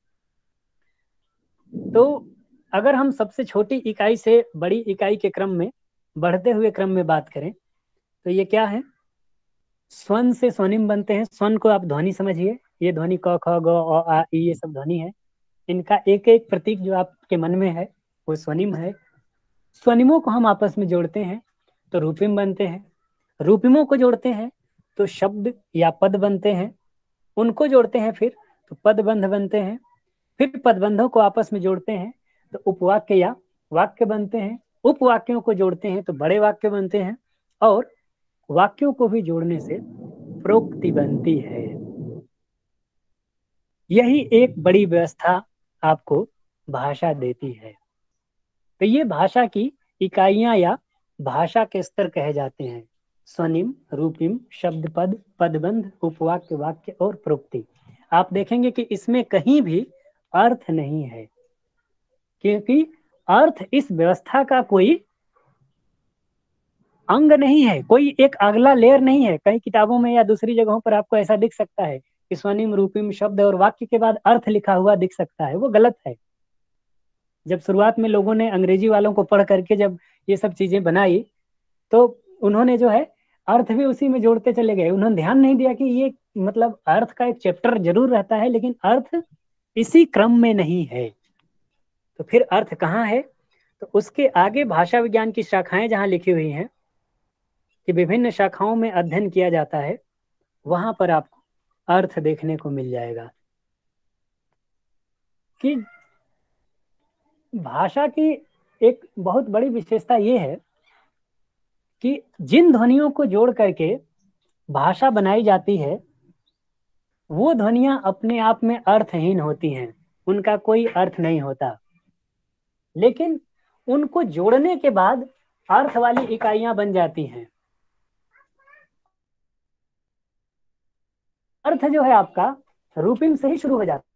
तो अगर हम सबसे छोटी इकाई से बड़ी इकाई के क्रम में, बढ़ते हुए क्रम में बात करें तो ये क्या है, स्वन से स्वनिम बनते हैं। स्वन को आप ध्वनि समझिए, ये ध्वनि क ख ग अ आ ई ये सब ध्वनि है। इनका एक एक प्रतीक जो आपके मन में है वो स्वनिम है। स्वनिमों को हम आपस में जोड़ते हैं तो रूपिम बनते हैं। रूपिमों को जोड़ते हैं तो शब्द या पद बनते हैं। उनको जोड़ते हैं फिर तो पदबंध बनते हैं। फिर पदबंधों को आपस में जोड़ते हैं तो उपवाक्य या वाक्य बनते हैं। उपवाक्यों को जोड़ते हैं तो बड़े वाक्य बनते हैं और वाक्यों को भी जोड़ने से प्रोक्ति बनती है। यही एक बड़ी व्यवस्था आपको भाषा देती है। तो ये भाषा की इकाइयां या भाषा के स्तर कहे जाते हैं। स्वनिम, रूपिम, शब्द पद, पदबंध, उपवाक्य, वाक्य और प्रोक्ति। आप देखेंगे कि इसमें कहीं भी अर्थ नहीं है, क्योंकि अर्थ इस व्यवस्था का कोई अंग नहीं है, कोई एक अगला लेयर नहीं है। कई किताबों में या दूसरी जगहों पर आपको ऐसा दिख सकता है कि स्वनिम, रूपिम, शब्द और वाक्य के बाद अर्थ लिखा हुआ दिख सकता है, वो गलत है। जब शुरुआत में लोगों ने अंग्रेजी वालों को पढ़ करके जब ये सब चीजें बनाई, तो उन्होंने जो है अर्थ भी उसी में जोड़ते चले गए। उन्होंने ध्यान नहीं दिया कि ये मतलब अर्थ का एक चैप्टर जरूर रहता है, लेकिन अर्थ इसी क्रम में नहीं है। तो फिर अर्थ कहाँ है? तो उसके आगे भाषा विज्ञान की शाखाएं जहां लिखी हुई हैं कि विभिन्न शाखाओं में अध्ययन किया जाता है, वहां पर आपको अर्थ देखने को मिल जाएगा कि भाषा की एक बहुत बड़ी विशेषता ये है कि जिन ध्वनियों को जोड़ करके भाषा बनाई जाती है, वो ध्वनियां अपने आप में अर्थहीन होती हैं, उनका कोई अर्थ नहीं होता। लेकिन उनको जोड़ने के बाद अर्थ वाली इकाइयां बन जाती हैं। अर्थ जो है आपका रूपिम से ही शुरू हो जाता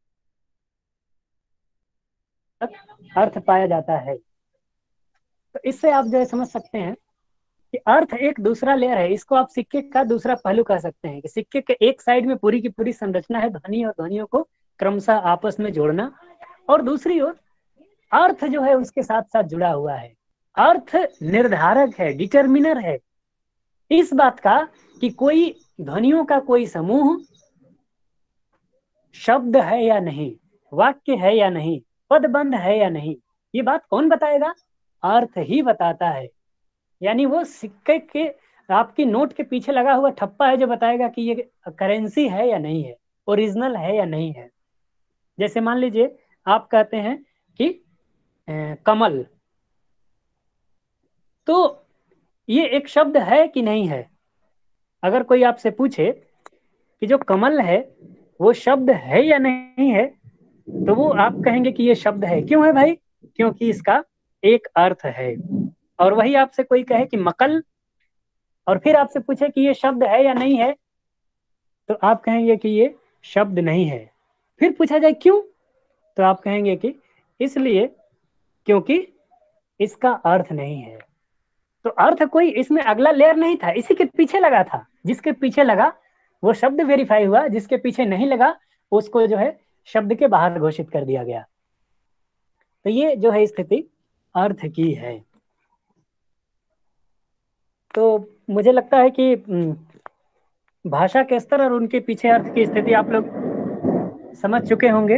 है, अर्थ पाया जाता है। तो इससे आप जो है समझ सकते हैं कि अर्थ एक दूसरा लेयर है। इसको आप सिक्के का दूसरा पहलू कह सकते हैं कि सिक्के के एक साइड में पूरी की पूरी संरचना है ध्वनि और ध्वनियों को क्रमशः आपस में जोड़ना, और दूसरी ओर अर्थ जो है उसके साथ साथ जुड़ा हुआ है। अर्थ निर्धारक है, डिटर्मिनर है इस बात का कि कोई ध्वनियों का कोई समूह शब्द है या नहीं, वाक्य है या नहीं, पदबंध है या नहीं, ये बात कौन बताएगा? अर्थ ही बताता है। यानी वो सिक्के के आपकी नोट के पीछे लगा हुआ ठप्पा है जो बताएगा कि ये करेंसी है या नहीं है, ओरिजिनल है या नहीं है। जैसे मान लीजिए आप कहते हैं कि कमल, तो ये एक शब्द है कि नहीं है? अगर कोई आपसे पूछे कि जो कमल है वो शब्द है या नहीं है, तो वो आप कहेंगे कि ये शब्द है। क्यों है भाई? क्योंकि इसका एक अर्थ है। और वही आपसे कोई कहे कि मकल, और फिर आपसे पूछे कि ये शब्द है या नहीं है, तो आप कहेंगे कि ये शब्द नहीं है। फिर पूछा जाए क्यों, तो आप कहेंगे कि इसलिए क्योंकि इसका अर्थ नहीं है। तो अर्थ कोई इसमें अगला लेयर नहीं था, इसी के पीछे लगा था। जिसके पीछे लगा वो शब्द वेरीफाई हुआ, जिसके पीछे नहीं लगा उसको जो है शब्द के बाहर घोषित कर दिया गया। तो ये जो है स्थिति अर्थ की है। तो मुझे लगता है कि भाषा के स्तर और उनके पीछे अर्थ की स्थिति आप लोग समझ चुके होंगे।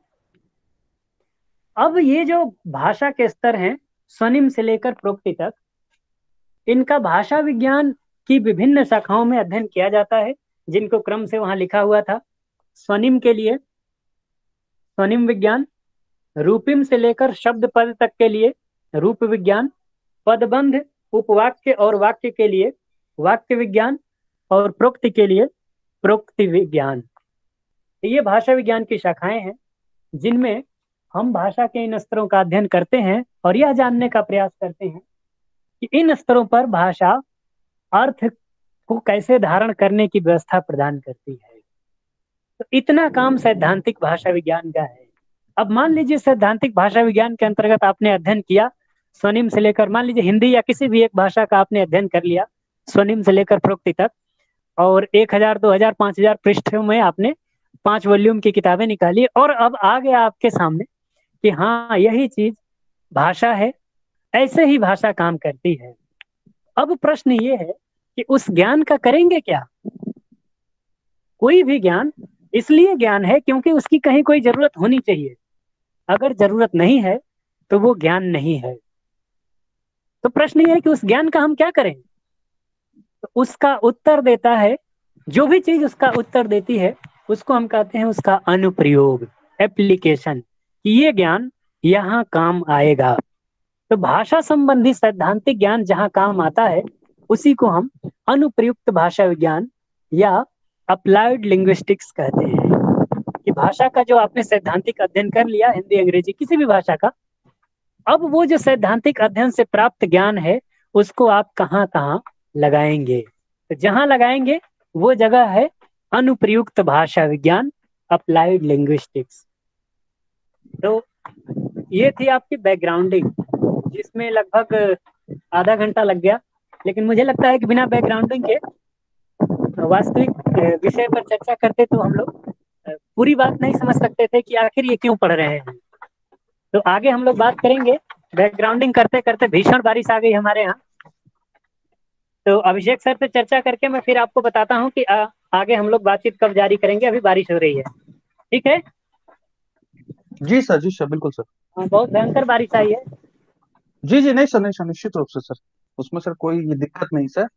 अब ये जो भाषा के स्तर हैं स्वनिम से लेकर प्रोक्ति तक, इनका भाषा विज्ञान की विभिन्न शाखाओं में अध्ययन किया जाता है, जिनको क्रम से वहां लिखा हुआ था। स्वनिम के लिए स्वनिम विज्ञान, रूपिम से लेकर शब्द पद तक के लिए रूप विज्ञान, पदबंध, उपवाक्य और वाक्य के लिए वाक्य विज्ञान, और प्रोक्ति के लिए प्रोक्ति विज्ञान। ये भाषा विज्ञान की शाखाएं हैं जिनमें हम भाषा के इन स्तरों का अध्ययन करते हैं और यह जानने का प्रयास करते हैं कि इन स्तरों पर भाषा अर्थ को कैसे धारण करने की व्यवस्था प्रदान करती है। तो इतना काम सैद्धांतिक भाषा विज्ञान का है। अब मान लीजिए सैद्धांतिक भाषा विज्ञान के अंतर्गत आपने अध्ययन किया स्वनिम से लेकर, मान लीजिए हिंदी या किसी भी एक भाषा का आपने अध्ययन कर लिया स्वनिम से लेकर प्रोक्ति तक, और 1000, 2000, 5000 पृष्ठों में आपने 5 वॉल्यूम की किताबें निकाली, और अब आ गया आपके सामने कि हाँ यही चीज भाषा है, ऐसे ही भाषा काम करती है। अब प्रश्न ये है कि उस ज्ञान का करेंगे क्या? कोई भी ज्ञान इसलिए ज्ञान है क्योंकि उसकी कहीं कोई जरूरत होनी चाहिए। अगर जरूरत नहीं है तो वो ज्ञान नहीं है। तो प्रश्न ये है कि उस ज्ञान का हम क्या करें? तो उसका उत्तर देता है, जो भी चीज उसका उत्तर देती है उसको हम कहते हैं उसका अनुप्रयोग, एप्लीकेशन, कि ये ज्ञान यहाँ काम आएगा। तो भाषा संबंधी सैद्धांतिक ज्ञान जहाँ काम आता है उसी को हम अनुप्रयुक्त भाषा विज्ञान या अप्लाइड लिंग्विस्टिक्स कहते हैं। कि भाषा का जो आपने सैद्धांतिक अध्ययन कर लिया, हिंदी अंग्रेजी किसी भी भाषा का, अब वो जो सैद्धांतिक अध्ययन से प्राप्त ज्ञान है उसको आप कहाँ कहाँ लगाएंगे। तो जहां लगाएंगे वो जगह है अनुप्रयुक्त भाषा विज्ञान, अप्लाइड लिंग्विस्टिक्स। तो ये थी आपकी बैकग्राउंडिंग, जिसमें लगभग आधा घंटा लग गया, लेकिन मुझे लगता है कि बिना बैकग्राउंडिंग के वास्तविक विषय पर चर्चा करते तो हम लोग पूरी बात नहीं समझ सकते थे कि आखिर ये क्यों पढ़ रहे हैं। तो आगे हम लोग बात करेंगे। बैकग्राउंडिंग करते करते भीषण बारिश आ गई हमारे यहाँ। तो अभिषेक सर से चर्चा करके मैं फिर आपको बताता हूँ कि आगे हम लोग बातचीत कब जारी करेंगे। अभी बारिश हो रही है, ठीक है? जी सर, जी सर, बिल्कुल सर। हाँ, बहुत भयंकर बारिश आई है। जी जी, नहीं सर, नहीं सर, निश्चित रूप से सर, उसमें सर कोई ये दिक्कत नहीं सर।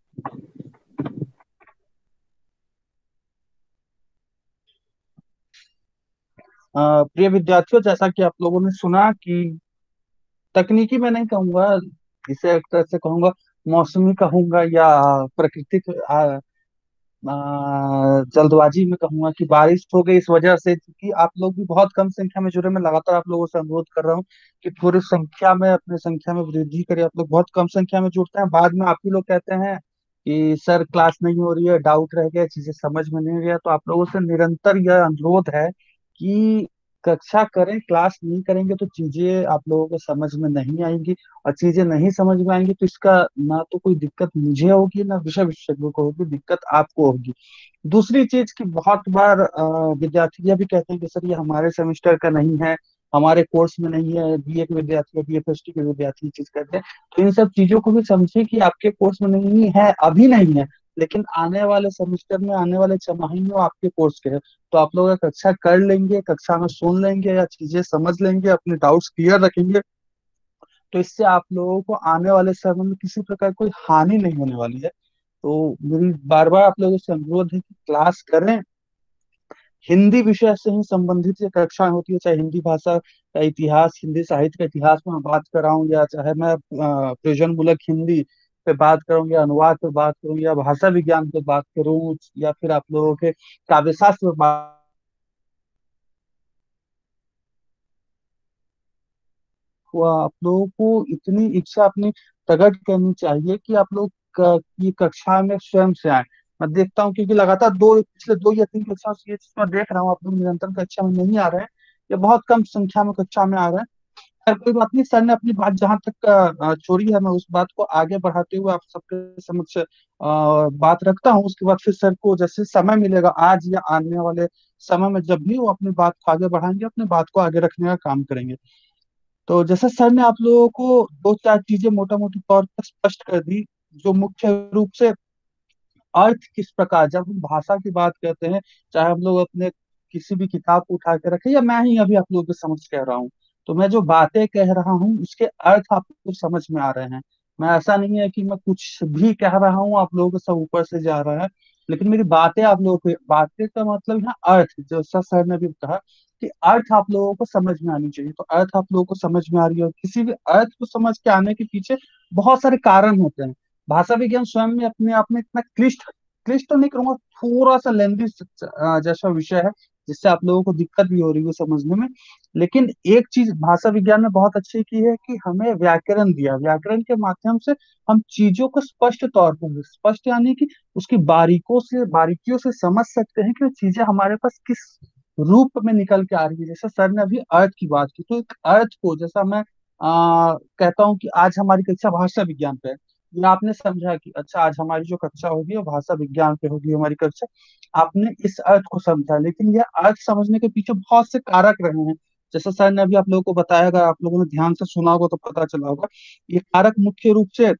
प्रिय विद्यार्थियों, जैसा कि आप लोगों ने सुना कि तकनीकी मैं नहीं कहूंगा, इसे एक तरह से कहूंगा, मौसमी कहूंगा, या प्राकृतिक जल्दबाजी में कहूंगा कि बारिश हो गई इस वजह से, क्योंकि आप लोग भी बहुत कम संख्या में जुड़े। मैं लगातार आप लोगों से अनुरोध कर रहा हूँ कि थोड़ी संख्या में, अपनी संख्या में वृद्धि करिए। आप लोग बहुत कम संख्या में जुड़ते हैं, बाद में आप ही लोग कहते हैं कि सर क्लास नहीं हो रही है, डाउट रह गया, चीजें समझ में नहीं गया। तो आप लोगों से निरंतर यह अनुरोध है कि कक्षा करें। क्लास नहीं करेंगे तो चीजें आप लोगों को समझ में नहीं आएंगी, और चीजें नहीं समझ में आएंगी तो इसका ना तो कोई दिक्कत मुझे होगी, ना विषय विशेषज्ञों को होगी, दिक्कत आपको होगी। दूसरी चीज की बहुत बार विद्यार्थी यह भी कहते हैं कि सर ये हमारे सेमेस्टर का नहीं है, हमारे कोर्स में नहीं है, बीए के विद्यार्थी या बीएफएसटी के विद्यार्थी ये चीज कहते हैं। तो इन सब चीजों को भी समझिए कि आपके कोर्स में नहीं है, अभी नहीं है, लेकिन आने वाले सेमेस्टर में, आने वाले छमाही में वो आपके कोर्स के है। तो आप लोग अगर कक्षा कर लेंगे, कक्षा में सुन लेंगे या चीजें समझ लेंगे, अपने डाउट्स क्लियर रखेंगे, तो इससे आप लोगों को आने वाले समय में किसी प्रकार कोई हानि नहीं होने वाली है। तो मेरी बार बार आप लोगों से अनुरोध है कि क्लास करें। हिंदी विषय से ही संबंधित ये कक्षाएं होती है, चाहे हिंदी भाषा का इतिहास, हिंदी साहित्य का इतिहास में मैं बात कर रहा हूँ, या चाहे मैं प्रयोजनमूलक हिंदी पे बात करूँ, या अनुवाद पे बात करूँ, या भाषा विज्ञान पे बात करूँ, या फिर आप लोगों के काव्यशास्त्र पे बात, वो आप लोगों को इतनी इच्छा अपनी प्रकट करनी चाहिए कि आप लोग की कक्षा में स्वयं से आए। मैं देखता हूँ, क्योंकि लगातार पिछले 2 या 3 कक्षा से ये चीज मैं देख रहा हूँ, आप लोग निरंतर कक्षा में नहीं आ रहे हैं, या बहुत कम संख्या में कक्षा में आ रहे हैं। खैर कोई बात नहीं, सर ने अपनी बात जहां तक छोड़ी है, मैं उस बात को आगे बढ़ाते हुए आप सबके समक्ष बात रखता हूँ। उसके बाद फिर सर को जैसे समय मिलेगा, आज या आने वाले समय में, जब भी वो अपनी बात को आगे बढ़ाएंगे, अपनी बात को आगे रखने का काम करेंगे। तो जैसे सर ने आप लोगों को 2-4 चीजें मोटा मोटी तौर पर स्पष्ट कर दी, जो मुख्य रूप से अर्थ किस प्रकार, जब हम भाषा की बात करते हैं, चाहे हम लोग अपने किसी भी किताब को उठा के रखें, या मैं ही अभी आप लोगों के समझ कह रहा हूँ, तो मैं जो बातें कह रहा हूँ उसके अर्थ आपको समझ में आ रहे हैं। मैं, ऐसा नहीं है कि मैं कुछ भी कह रहा हूँ आप लोगों को सब ऊपर से जा रहा है, लेकिन मेरी बातें आप लोगों को, बातें का मतलब यहाँ अर्थ, जैसा सर ने भी कहा कि अर्थ आप लोगों को समझ में आनी चाहिए। तो अर्थ आप लोगों को समझ में आ रही है, और किसी भी अर्थ को समझ के आने के पीछे बहुत सारे कारण होते हैं। भाषा विज्ञान स्वयं में अपने आप में इतना क्लिष्ट, क्लिष्ट तो नहीं कहूंगा, थोड़ा सा लेंदी जैसा विषय है, जिससे आप लोगों को दिक्कत भी हो रही है समझने में। लेकिन एक चीज भाषा विज्ञान ने बहुत अच्छी की है कि हमें व्याकरण दिया, व्याकरण के माध्यम से हम चीजों को स्पष्ट तौर पर, स्पष्ट यानी कि उसकी बारीकियों से समझ सकते हैं कि वो चीजें हमारे पास किस रूप में निकल के आ रही है। जैसे सर ने अभी अर्थ की बात की, तो एक अर्थ को, जैसा मैं कहता हूँ कि आज हमारी कक्षा भाषा विज्ञान पे है, या आपने समझा कि अच्छा आज हमारी जो कक्षा होगी वो भाषा विज्ञान पे होगी हमारी कक्षा, आपने इस अर्थ को समझा। लेकिन यह अर्थ समझने के पीछे बहुत से कारक रहे हैं। जैसे सर ने अभी आप लोगों को बताया, अगर आप लोगों ने ध्यान से सुना होगा तो पता चला होगा, ये कारक मुख्य रूप से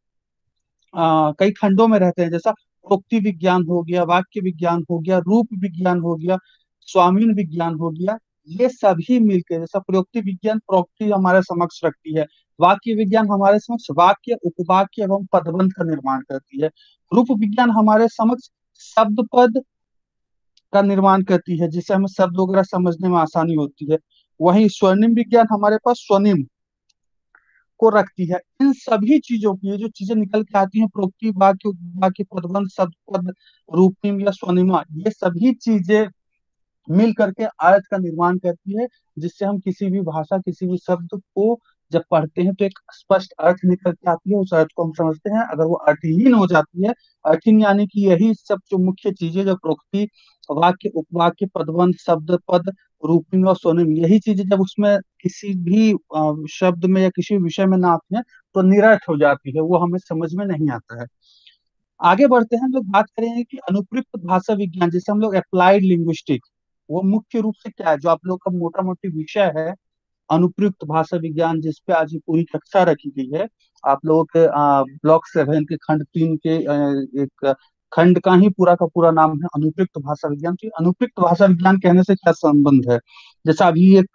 कई खंडों में रहते हैं। जैसा प्रोक्ति विज्ञान हो गया, वाक्य विज्ञान हो गया, रूप विज्ञान हो गया, स्वामीन विज्ञान हो गया, ये सभी मिलकर, जैसा प्रोक्ति विज्ञान प्रोक्ति हमारे समक्ष रखती है, वाक्य विज्ञान हमारे समक्ष वाक्य, उपवाक्य एवं पदबंध का निर्माण करती है, रूप विज्ञान हमारे समक्ष शब्द पद का निर्माण करती है, जिससे हमें शब्द वगैरह समझने में आसानी होती है। वहीं स्वर्णिम विज्ञान हमारे पास स्वनिम को रखती है। इन सभी चीजों की, ये जो चीजें निकल के आती हैं, प्रोक्ति, वाक्य, वाक्य, पदबंध, शब्द पद, रूपनिम या स्वनिमा, ये सभी चीजें मिल करके अर्थ का निर्माण करती है, जिससे हम किसी भी भाषा, किसी भी शब्द को जब पढ़ते हैं तो एक स्पष्ट अर्थ निकल के आती है, उस अर्थ को हम समझते हैं। अगर वो अर्थहीन हो जाती है, अर्थहीन यानी कि यही सब जो मुख्य चीजें, जो प्रोक्ति, वाक्य, उपवाक्य, पदबंध, शब्द पद, रूपनी और स्वनिम, यही चीजें जब उसमें किसी भी शब्द में या किसी विषय में ना आती है तो निरर्थ हो जाती है, वो हमें समझ में नहीं आता है। आगे बढ़ते हैं, हम लोग बात करेंगे कि अनुप्रयुक्त भाषा विज्ञान, जिसे हम लोग अप्लाइड लिंग्विस्टिक, वो मुख्य रूप से क्या है, जो आप लोग का मोटा मोटी विषय है अनुप्रयुक्त भाषा विज्ञान, जिसपे आज ये पूरी कक्षा रखी गई है। आप लोगों के ब्लॉक 7 के खंड 3 के एक खंड का ही पूरा का पूरा नाम है अनुप्रयुक्त भाषा विज्ञान। तो ये अनुप्रयुक्त भाषा विज्ञान कहने से क्या संबंध है? जैसा अभी एक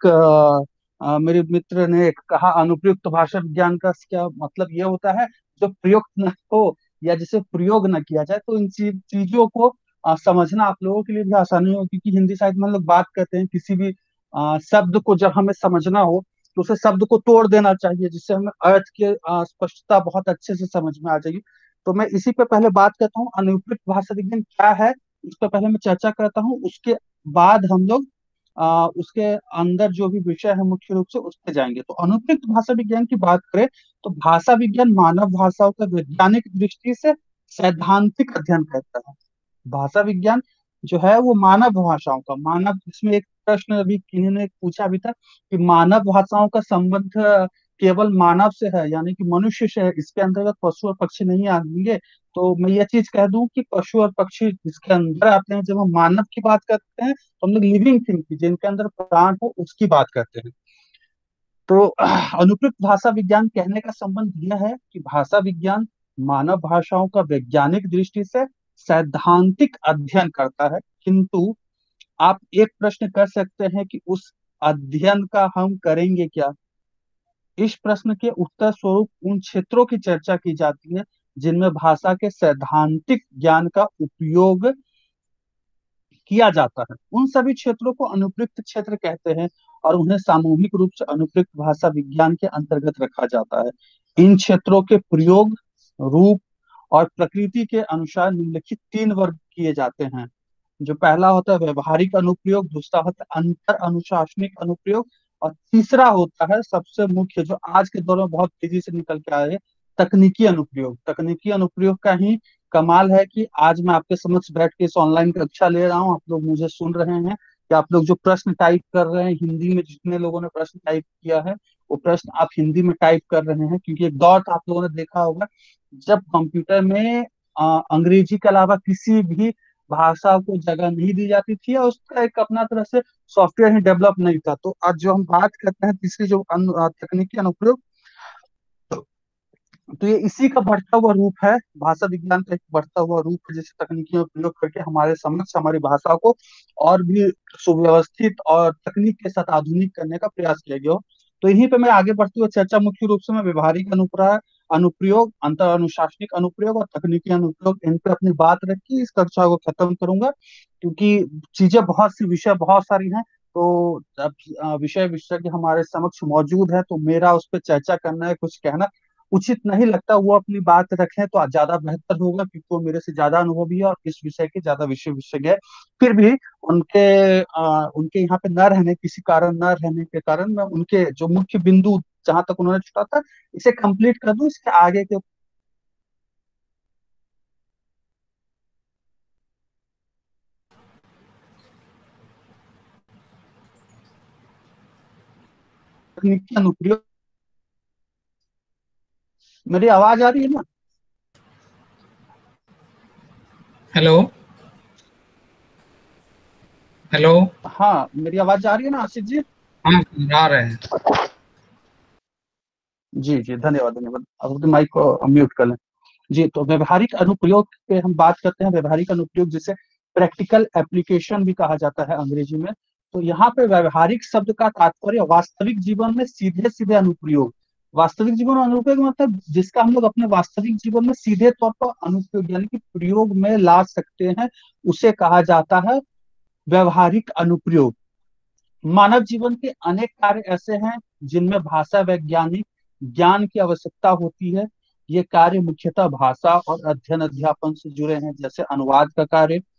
मेरे मित्र ने एक कहा, अनुप्रयुक्त भाषा विज्ञान का क्या मतलब ये होता है, जो प्रयुक्त न हो या जिसे प्रयोग न किया जाए। तो इन चीजों को समझना आप लोगों के लिए भी आसानी हो, क्योंकि हिंदी साहित्य में हम लोग बात करते हैं किसी भी शब्द को जब हमें समझना हो तो उसे शब्द को तोड़ देना चाहिए, जिससे हमें अर्थ की स्पष्टता बहुत अच्छे से समझ में आ जाएगी। तो मैं इसी पे पहले बात करता हूँ, अनुप्रयुक्त भाषा विज्ञान क्या है, इस पे पहले मैं चर्चा करता हूँ। उसके बाद हम लोग उसके अंदर जो भी विषय है मुख्य रूप से उस पे जाएंगे। तो अनुप्रयुक्त भाषा विज्ञान की बात करें तो भाषा विज्ञान मानव भाषाओं का वैज्ञानिक दृष्टि से सैद्धांतिक अध्ययन करता है। भाषा विज्ञान जो है वो मानव भाषाओं का, मानव, इसमें एक प्रश्न अभी किन्हीं ने पूछा भी था कि मानव भाषाओं का संबंध केवल मानव से है, यानी कि मनुष्य से है, इसके अंतर्गत पशु और पक्षी नहीं आएंगे। तो मैं ये चीज कह दूं कि पशु और पक्षी इसके अंदर आते हैं। जब हम मानव की बात करते हैं तो हम लोग लिविंग थिंग की, जिनके अंदर प्राण हो, उसकी बात करते हैं। तो अनुप्रयुक्त भाषा विज्ञान कहने का संबंध यह है कि भाषा विज्ञान मानव भाषाओं का वैज्ञानिक दृष्टि से सैद्धांतिक अध्ययन करता है। किंतु आप एक प्रश्न कर सकते हैं कि उस अध्ययन का हम करेंगे क्या? इस प्रश्न के उत्तर स्वरूप उन क्षेत्रों की चर्चा की जाती है जिनमें भाषा के सैद्धांतिक ज्ञान का उपयोग किया जाता है। उन सभी क्षेत्रों को अनुप्रयुक्त क्षेत्र कहते हैं और उन्हें सामूहिक रूप से अनुप्रयुक्त भाषा विज्ञान के अंतर्गत रखा जाता है। इन क्षेत्रों के प्रयोग, रूप और प्रकृति के अनुसार निम्नलिखित 3 वर्ग किए जाते हैं। जो पहला होता है व्यवहारिक अनुप्रयोग, दूसरा होता है अंतर अनुशासनिक अनुप्रयोग, और तीसरा होता है सबसे मुख्य, जो आज के दौर में बहुत तेजी से निकल के आए, तकनीकी अनुप्रयोग। तकनीकी अनुप्रयोग का ही कमाल है कि आज मैं आपके समक्ष बैठ के इस ऑनलाइन कक्षा ले रहा हूँ, आप लोग मुझे सुन रहे हैं, कि आप लोग जो प्रश्न टाइप कर रहे हैं हिंदी में, जितने लोगों ने प्रश्न टाइप किया है वो प्रश्न आप हिंदी में टाइप कर रहे हैं। क्योंकि एक दौर था, आप लोगों ने देखा होगा, जब कंप्यूटर में अंग्रेजी के अलावा किसी भी भाषा को जगह नहीं दी जाती थी, और उसका एक अपना तरह से सॉफ्टवेयर ही डेवलप नहीं था। तो आज जो हम बात करते हैं तीसरी जो तकनीकी अनुप्रयोग, तो ये इसी का बढ़ता हुआ रूप है, भाषा विज्ञान का एक बढ़ता हुआ रूप है, जिसे तकनीकी उपयोग करके हमारे समक्ष हमारी भाषा को और भी सुव्यवस्थित और तकनीक के साथ आधुनिक करने का प्रयास किया गया हो। तो इन्हीं पे मैं आगे बढ़ती हुई चर्चा मुख्य रूप से मैं व्यवहारिक अनुप्रयोग, अंतर अनुशासनिक अनुप्रयोग और तकनीकी अनुप्रयोग, इन पे अपनी बात रख के इस कक्षा को खत्म करूंगा। क्योंकि चीजें बहुत सी, विषय बहुत सारी हैं, तो अब विषय विशेषज्ञ हमारे समक्ष मौजूद है, तो मेरा उस पर चर्चा करना है, कुछ कहना उचित नहीं लगता। वो अपनी बात रखें तो ज्यादा बेहतर होगा, क्योंकि वो मेरे से ज्यादा अनुभवी है और इस विषय के ज्यादा विषय विशेषज्ञ है। फिर भी उनके उनके यहाँ पे न रहने, किसी कारण न रहने के कारण, मैं उनके जो मुख्य बिंदु जहां तक उन्होंने छुड़ा था इसे कंप्लीट कर दूं, इसके आगे के तकनीकी अनुप्रयोग। मेरी आवाज आ रही है ना? Hello hello. हाँ, मेरी आवाज आ रही है ना आशीष जी? हाँ, आ रहे हैं। जी जी, धन्यवाद धन्यवाद। अब तो माइक को म्यूट कर लें। जी, तो व्यवहारिक अनुप्रयोग पे हम बात करते हैं। व्यवहारिक अनुप्रयोग जिसे प्रैक्टिकल एप्लीकेशन भी कहा जाता है अंग्रेजी में। तो यहाँ पे व्यवहारिक शब्द का तात्पर्य वास्तविक जीवन में सीधे सीधे अनुप्रयोग। वास्तविक जीवन में अनुप्रयोग मतलब जिसका हम लोग अपने वास्तविक जीवन में सीधे तौर पर अनुप्रयोग यानी कि प्रयोग में ला सकते हैं, उसे कहा जाता है व्यवहारिक अनुप्रयोग। मानव जीवन के अनेक कार्य ऐसे हैं जिनमें भाषा वैज्ञानिक ज्ञान की आवश्यकता होती है। ये कार्य मुख्यतः भाषा और अध्ययन अध्यापन से जुड़े हैं, जैसे अनुवाद का कार्य,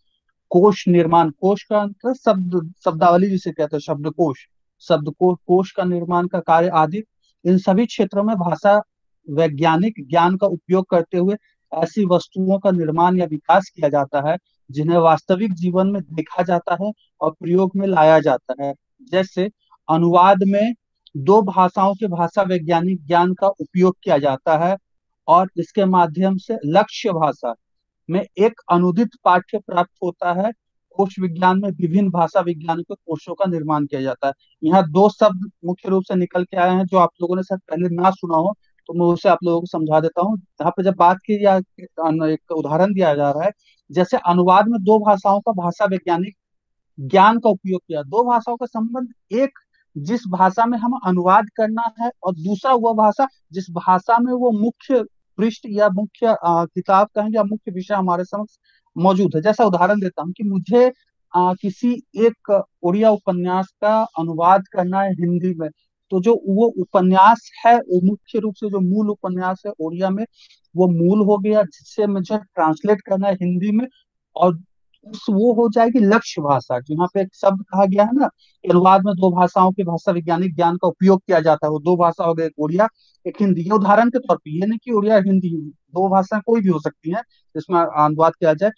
कोश निर्माण, कोश का अंतर शब्दावली जिसे कहते हैं, शब्दकोश, शब्दकोश, कोश का निर्माण का कार्य आदि, इन सभी क्षेत्रों में भाषा वैज्ञानिक ज्ञान का उपयोग करते हुए ऐसी वस्तुओं का निर्माण या विकास किया जाता है जिन्हें वास्तविक जीवन में देखा जाता है और प्रयोग में लाया जाता है। जैसे अनुवाद में दो भाषाओं के भाषा वैज्ञानिक ज्ञान का उपयोग किया जाता है और इसके माध्यम से लक्ष्य भाषा में एक अनुदित पाठ्य प्राप्त होता है। कोश विज्ञान में विभिन्न भाषा विज्ञान के कोशों का निर्माण किया जाता है। यहाँ दो शब्द मुख्य रूप से निकल के आए हैं जो आप लोगों ने शायद पहले ना सुना हो, तो मैं उसे आप लोगों को समझा देता हूँ। यहाँ पे जब बात की या एक उदाहरण दिया जा रहा है, जैसे अनुवाद में दो भाषाओं का भाषा वैज्ञानिक ज्ञान का उपयोग किया। दो भाषाओं का संबंध, एक जिस भाषा में हम अनुवाद करना है और दूसरा वह भाषा जिस भाषा में वो मुख्य पृष्ठ या मुख्य किताब कहेंगे या मुख्य विषय हमारे समक्ष मौजूद है। जैसा उदाहरण देता हूँ कि मुझे किसी एक उड़िया उपन्यास का अनुवाद करना है हिंदी में, तो जो वो उपन्यास है वो मुख्य रूप से जो मूल उपन्यास है उड़िया में, वो मूल हो गया, जिससे मुझे ट्रांसलेट करना है हिंदी में, और वो हो जाएगी लक्ष्य भाषा। जहाँ पे एक शब्द कहा गया है ना, अनुवाद में दो भाषाओं के भाषा वैज्ञानिक ज्ञान का उपयोग किया जाता है, वो दो भाषा हो गई, एक उड़िया एक हिंदी। ये उदाहरण के तौर पे, ये नहीं कि उड़िया हिंदी, दो भाषाएं कोई भी हो सकती हैं जिसमें अनुवाद किया जाए,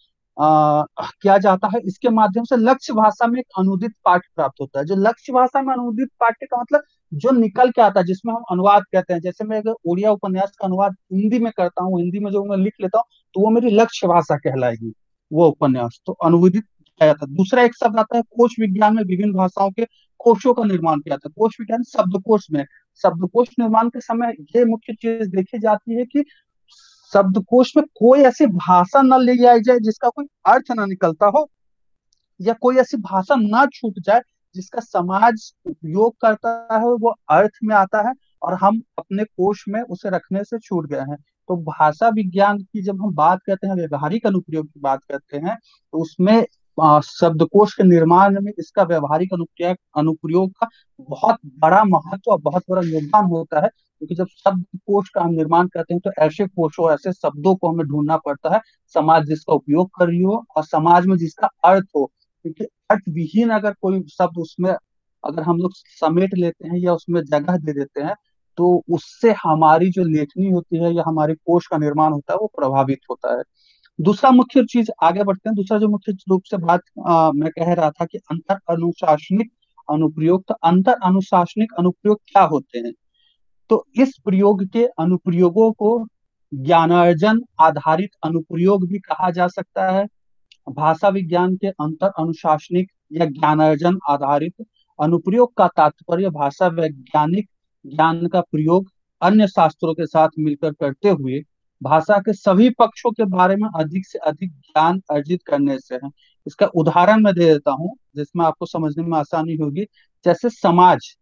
किया जाता है। इसके माध्यम से लक्ष्य भाषा में एक अनुदित पाठ प्राप्त होता है। जो लक्ष्य भाषा में अनुदित पाठ्य का मतलब जो निकल के आता है, जिसमें हम अनुवाद कहते हैं। जैसे मैं अगर उड़िया उपन्यास का अनुवाद हिंदी में करता हूँ, हिंदी में जो मैं लिख लेता हूँ, तो वो मेरी लक्ष्य भाषा कहलाएगी, वो उपन्यास तो अनुवादित किया जाता है। दूसरा एक शब्द आता है कोश विज्ञान में विभिन्न भाषाओं के कोशों का निर्माण किया जाता है। कोश विज्ञान शब्दकोश में, शब्दकोश निर्माण के समय ये मुख्य चीज देखी जाती है कि शब्दकोश में कोई ऐसी भाषा न ले आई जाए जिसका कोई अर्थ ना निकलता हो, या कोई ऐसी भाषा ना छूट जाए जिसका समाज उपयोग करता है वो अर्थ में आता है और हम अपने कोश में उसे रखने से छूट गए हैं। तो भाषा विज्ञान की जब हम बात करते हैं, व्यवहारिक अनुप्रयोग की बात करते हैं, तो उसमें शब्दकोश के निर्माण में इसका व्यवहारिक अनुप्रयोग अनुप्रयोग का बहुत बड़ा महत्व और बहुत बड़ा योगदान होता है। क्योंकि जब शब्दकोश का हम निर्माण करते हैं तो ऐसे कोशों, ऐसे शब्दों को हमें ढूंढना पड़ता है, समाज जिसका उपयोग कर रही हो और समाज में जिसका अर्थ हो। क्योंकि अर्थ विहीन अगर कोई शब्द उसमें अगर हम लोग समेट लेते हैं या उसमें जगह दे देते हैं, तो उससे हमारी जो लेखनी होती है या हमारे कोश का निर्माण होता है वो प्रभावित होता है। दूसरा मुख्य चीज, आगे बढ़ते हैं, दूसरा जो मुख्य रूप से बात मैं कह रहा था कि अंतर अनुशासनिक अनुप्रयोग। तो अंतर अनुशासनिक अनुप्रयोग क्या होते हैं? तो इस प्रयोग के अनुप्रयोगों को ज्ञानार्जन आधारित अनुप्रयोग भी कहा जा सकता है। भाषा विज्ञान के अंतर अनुशासनिक या ज्ञानार्जन आधारित अनुप्रयोग का तात्पर्य भाषा वैज्ञानिक ज्ञान का प्रयोग अन्य शास्त्रों के साथ मिलकर करते हुए भाषा के सभी पक्षों के बारे में अधिक से अधिक ज्ञान अर्जित करने से है। इसका उदाहरण मैं दे देता हूँ जिसमें आपको समझने में आसानी होगी। जैसे समाज,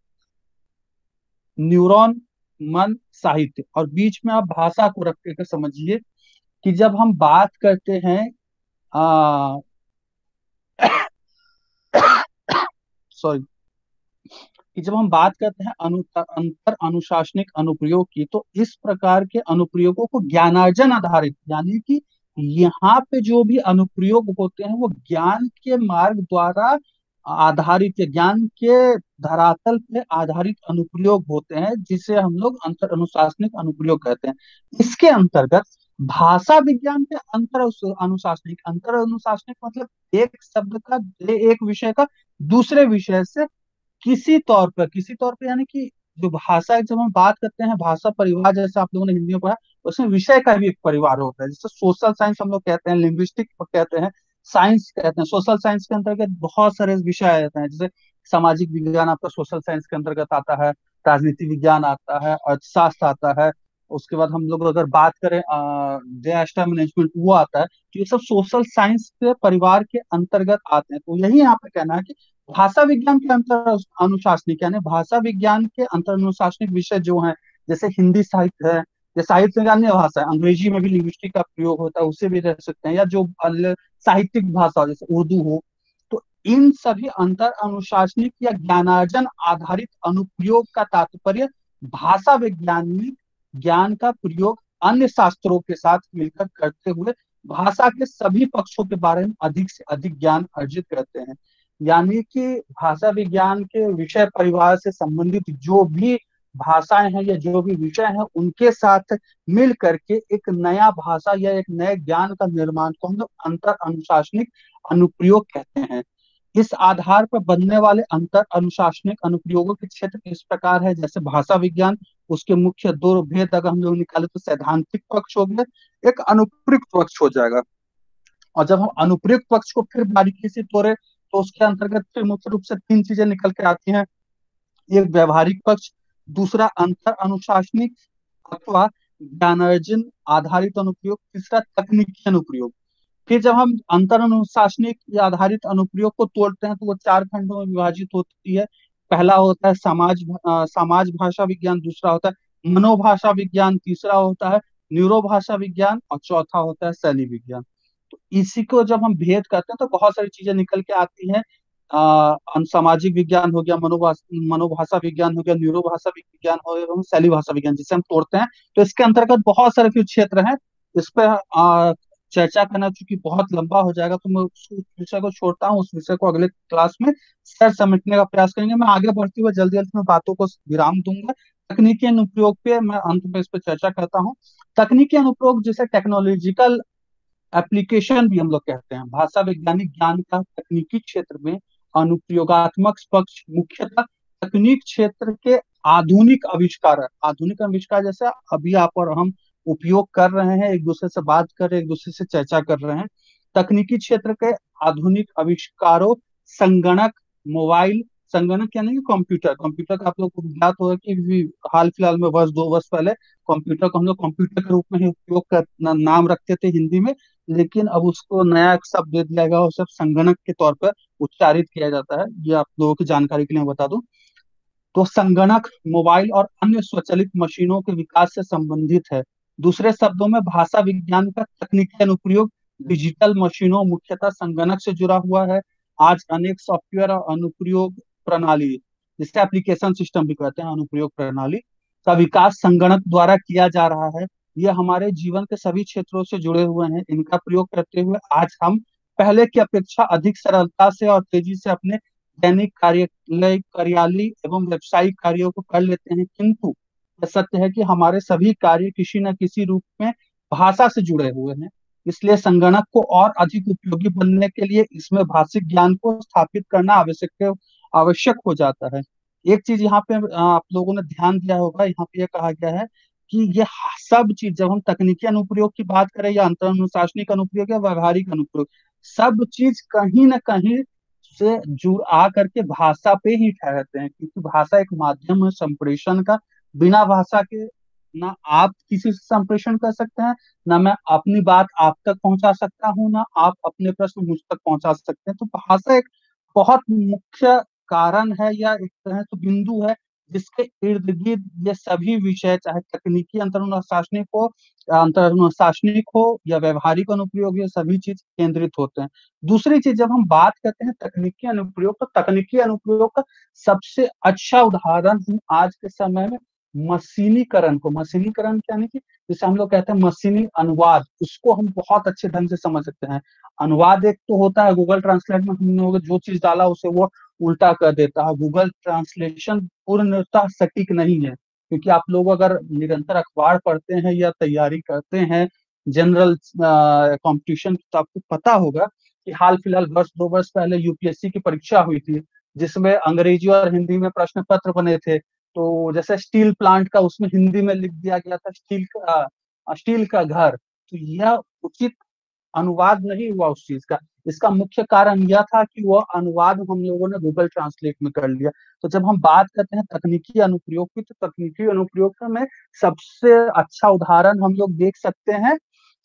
न्यूरॉन, मन, साहित्य, और बीच में आप भाषा को रख के समझिए कि जब हम बात करते हैं आ सॉरी कि जब हम बात करते हैं अंतर अनुशासनिक अनुप्रयोग की, तो इस प्रकार के अनुप्रयोगों को ज्ञानार्जन आधारित, यानी कि यहाँ पे जो भी अनुप्रयोग होते हैं वो ज्ञान के मार्ग द्वारा आधारित या ज्ञान के धरातल पे आधारित अनुप्रयोग होते हैं, जिसे हम लोग अंतर अनुशासनिक अनुप्रयोग कहते हैं। इसके अंतर्गत भाषा विज्ञान के अंतर अनुशासनिक मतलब एक शब्द का, एक विषय का दूसरे विषय से किसी तौर पर यानी कि जो भाषा, जब हम बात करते हैं भाषा परिवार, जैसे आप लोगों ने हिंदी में पढ़ा, उसमें विषय का भी एक परिवार होता है। जैसे सोशल साइंस हम लोग कहते हैं, लिंग्विस्टिक कहते हैं, साइंस कहते हैं। सोशल साइंस के अंतर्गत बहुत सारे विषय आ जाते हैं। जैसे सामाजिक विज्ञान आपका सोशल साइंस के अंतर्गत आता है, राजनीति विज्ञान आता है, अर्थशास्त्र आता है। उसके बाद हम लोग अगर बात करें डिजास्टर मैनेजमेंट, वो आता है। तो ये सब सोशल साइंस के परिवार के अंतर्गत आते हैं। तो यही यहाँ पे कहना है कि भाषा विज्ञान के अंतर अनुशासनिक, यानी भाषा विज्ञान के अंतर अनुशासनिक विषय जो हैं, जैसे हिंदी साहित्य है, या साहित्य में अन्य भाषा है, अंग्रेजी में भी लिंग्विस्टिक का प्रयोग होता है, उससे भी रह सकते हैं, या जो साहित्यिक भाषा हो जैसे उर्दू हो। तो इन सभी अंतर अनुशासनिक या ज्ञानार्जन आधारित अनुप्रयोग का तात्पर्य भाषा विज्ञान में ज्ञान का प्रयोग अन्य शास्त्रों के साथ मिलकर करते हुए भाषा के सभी पक्षों के बारे में अधिक से अधिक ज्ञान अर्जित करते हैं। यानी कि भाषा विज्ञान के विषय परिवार से संबंधित जो भी भाषाएं हैं या जो भी विषय हैं, उनके साथ मिल करके एक नया भाषा या एक नए ज्ञान का निर्माण को हम लोग अंतर अनुशासनिक अनुप्रयोग कहते हैं। इस आधार पर बनने वाले अंतर अनुशासनिक अनुप्रयोगों के क्षेत्र इस प्रकार है, जैसे भाषा विज्ञान, उसके मुख्य दो भेद अगर हम लोग निकाले तो सैद्धांतिक पक्ष हो गया, एक अनुप्रयुक्त पक्ष हो जाएगा। और जब हम अनुप्रयुक्त पक्ष को फिर बारीकी से तोड़े तो उसके अंतर्गत फिर मुख्य रूप से तीन चीजें निकल के आती हैं। एक व्यवहारिक पक्ष, दूसरा अंतर अनुशासनिक अथवा ज्ञानार्जन आधारित अनुप्रयोग, तीसरा तकनीकी अनुप्रयोग। फिर जब हम अंतर अनुशासनिक या आधारित अनुप्रयोग को तोड़ते हैं तो वो चार खंडों में विभाजित होती है। पहला होता है समाज भाषा विज्ञान, दूसरा होता है मनोभाषा विज्ञान, तीसरा होता है न्यूरोभाषा विज्ञान और चौथा होता है शैली विज्ञान। तो इसी को जब हम भेद करते हैं तो बहुत सारी चीजें निकल के आती हैं। सामाजिक विज्ञान हो गया, मनोभाषा विज्ञान हो गया, न्यूरोभाषा विज्ञान हो गया, शैली भाषा विज्ञान, जिसे हम तोड़ते हैं तो इसके अंतर्गत बहुत सारे फिर क्षेत्र हैं। इस पे चर्चा करना चूंकि बहुत लंबा हो जाएगा तो मैं उस विषय को छोड़ता हूँ, उस विषय को अगले क्लास में सर समेटने का प्रयास करेंगे। मैं आगे बढ़ते हुए जल्दी जल्दी में बातों को विराम दूंगा। तकनीकी अनुप्रयोग पे मैं अंत में इस पे चर्चा करता हूँ। तकनीकी अनुप्रयोग जिसे टेक्नोलॉजिकल एप्लीकेशन भी हम लोग कहते हैं, भाषा वैज्ञानिक ज्ञान का तकनीकी क्षेत्र में अनुप्रयोगात्मक पक्ष मुख्यतः तकनीक क्षेत्र के आधुनिक आविष्कार है। आधुनिक आविष्कार जैसे अभी आप और हम उपयोग कर रहे हैं, एक दूसरे से बात कर रहे हैं, एक दूसरे से चर्चा कर रहे हैं। तकनीकी क्षेत्र के आधुनिक आविष्कारों, संगणक, मोबाइल, संगणक यानी कि कंप्यूटर, कंप्यूटर का आप लोग को ज्ञात होगा कि हाल फिलहाल में वर्ष 2 वर्ष पहले कंप्यूटर को हम लोग कंप्यूटर के रूप में ही उपयोग कर नाम रखते थे हिंदी में, लेकिन अब उसको नया एक शब्द दे दिया गया और सब संगणक के तौर पर उच्चारित किया जाता है। ये आप लोगों की जानकारी के लिए मैं बता दूं तो संगणक, मोबाइल और अन्य स्वचालित मशीनों के विकास से संबंधित है। दूसरे शब्दों में भाषा विज्ञान का तकनीकी अनुप्रयोग डिजिटल मशीनों मुख्यतः संगणक से जुड़ा हुआ है। आज अनेक सॉफ्टवेयर और अनुप्रयोग प्रणाली, जिसका एप्लीकेशन सिस्टम भी कहते हैं, अनुप्रयोग प्रणाली का विकास संगणक द्वारा किया जा रहा है। ये हमारे जीवन के सभी क्षेत्रों से जुड़े हुए हैं। इनका प्रयोग करते हुए आज हम पहले की अपेक्षा अधिक सरलता से और तेजी से अपने दैनिक कार्यालय एवं व्यावसायिक कार्यों को कर लेते हैं, किंतु यह सत्य है कि हमारे सभी कार्य किसी न किसी रूप में भाषा से जुड़े हुए हैं। इसलिए संगणक को और अधिक उपयोगी बनने के लिए इसमें भाषिक ज्ञान को स्थापित करना आवश्यक हो जाता है। एक चीज यहाँ पे आप लोगों ने ध्यान दिया होगा, यहाँ पे यह कहा गया है कि ये सब चीज जब हम तकनीकी अनुप्रयोग की बात करें या अंतर अनुशासनिक अनुप्रयोग या व्यवहारिक अनुप्रयोग, सब चीज कहीं ना कहीं से जुड़ आ करके भाषा पे ही ठहरते हैं, क्योंकि भाषा एक माध्यम है संप्रेषण का। बिना भाषा के ना आप किसी से संप्रेषण कर सकते हैं, ना मैं अपनी बात आप तक पहुंचा सकता हूँ, ना आप अपने प्रश्न मुझ तक पहुंचा सकते हैं। तो भाषा एक बहुत मुख्य कारण है या एक तरह से बिंदु है जिसके इर्द गिर्द ये सभी विषय, चाहे तकनीकी अंतर अनुशासनिक हो या व्यवहारिक अनुप्रयोग, ये सभी चीज केंद्रित होते हैं। दूसरी चीज, जब हम बात करते हैं तकनीकी अनुप्रयोग, तो तकनीकी अनुप्रयोग का सबसे अच्छा उदाहरण हम आज के समय में मशीनीकरण यानी कि जिसे हम लोग कहते हैं मशीनी अनुवाद, उसको हम बहुत अच्छे ढंग से समझ सकते हैं। अनुवाद एक तो होता है गूगल ट्रांसलेट में हमने जो चीज डाला उसे वो उल्टा कर देता है। गूगल ट्रांसलेशन पूर्णतः सटीक नहीं है, क्योंकि आप लोग अगर निरंतर अखबार पढ़ते हैं या तैयारी करते हैं जनरल कंपटीशन, तो आपको पता होगा कि हाल फिलहाल वर्ष 2 वर्ष पहले यूपीएससी की परीक्षा हुई थी, जिसमें अंग्रेजी और हिंदी में प्रश्न पत्र बने थे। तो जैसे स्टील प्लांट का उसमें हिंदी में लिख दिया गया था स्टील का घर, तो यह उचित अनुवाद नहीं हुआ उस चीज का। इसका मुख्य कारण यह था कि वह अनुवाद हम लोगों ने गूगल ट्रांसलेट में कर लिया। तो जब हम बात करते हैं तकनीकी अनुप्रयोग की, तो तकनीकी अनुप्रयोग में सबसे अच्छा उदाहरण हम लोग देख सकते हैं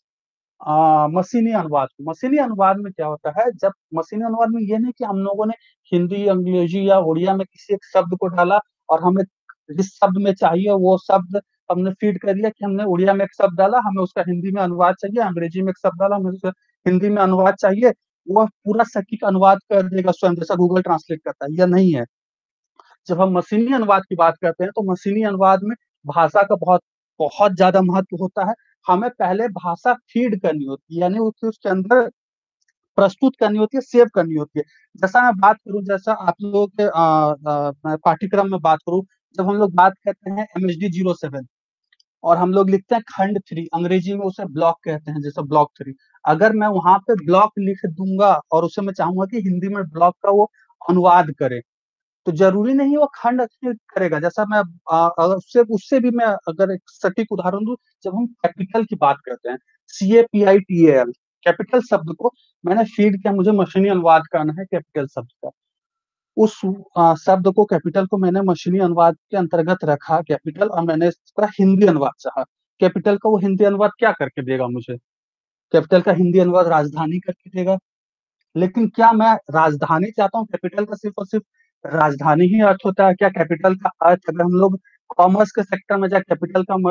मशीनी अनुवाद। मशीनी अनुवाद में क्या होता है, जब मशीनी अनुवाद में ये नहीं कि हम लोगों ने हिंदी, अंग्रेजी या उड़िया में किसी एक शब्द को डाला और हमें जिस शब्द में चाहिए वो शब्द हमने फीड कर दिया, कि हमने उड़िया में एक शब्द डाला, हमें उसका हिंदी में अनुवाद चाहिए, अंग्रेजी में एक शब्द डाला, हमें उसका हिंदी में अनुवाद चाहिए, वह पूरा सटीक अनुवाद कर देगा स्वयं, जैसा गूगल ट्रांसलेट करता है। यह नहीं है। जब हम मशीनी अनुवाद की बात करते हैं तो मशीनी अनुवाद में भाषा का बहुत बहुत ज्यादा महत्व होता है। हमें पहले भाषा फीड करनी होती है, यानी उसके अंदर प्रस्तुत करनी होती है, सेव करनी होती है। जैसा मैं बात करूं, जैसा आप लोगों के मैं पाठ्यक्रम में बात करूं, जब हम लोग बात करते हैं MHD 07 और हम लोग लिखते हैं खंड 3, अंग्रेजी में उसे ब्लॉक कहते हैं, जैसे ब्लॉक 3। अगर मैं वहां पे ब्लॉक लिख दूंगा और उसे मैं चाहूंगा कि हिंदी में ब्लॉक का वो अनुवाद करे, तो जरूरी नहीं वो खंड अक्षर करेगा। जैसा मैं अगर उससे उससे भी मैं अगर एक सटीक उदाहरण दूं, जब हम कैपिटल की बात करते हैं, CAPITAL, कैपिटल शब्द को मैंने फीड किया, मुझे मशीनी अनुवाद करना है कैपिटल शब्द का। उस शब्द को, कैपिटल को मैंने मशीनी अनुवाद के अंतर्गत रखा कैपिटल, और मैंने इसका हिंदी अनुवाद चाहा। कैपिटल का वो हिंदी अनुवाद क्या करके देगा मुझे? कैपिटल का हिंदी अनुवाद राजधानी करके देगा। लेकिन क्या मैं राजधानी चाहता हूँ? कैपिटल का सिर्फ और सिर्फ राजधानी ही अर्थ होता है क्या? कैपिटल का अर्थ, अगर हम लोग कॉमर्स के सेक्टर में जाए, कैपिटल का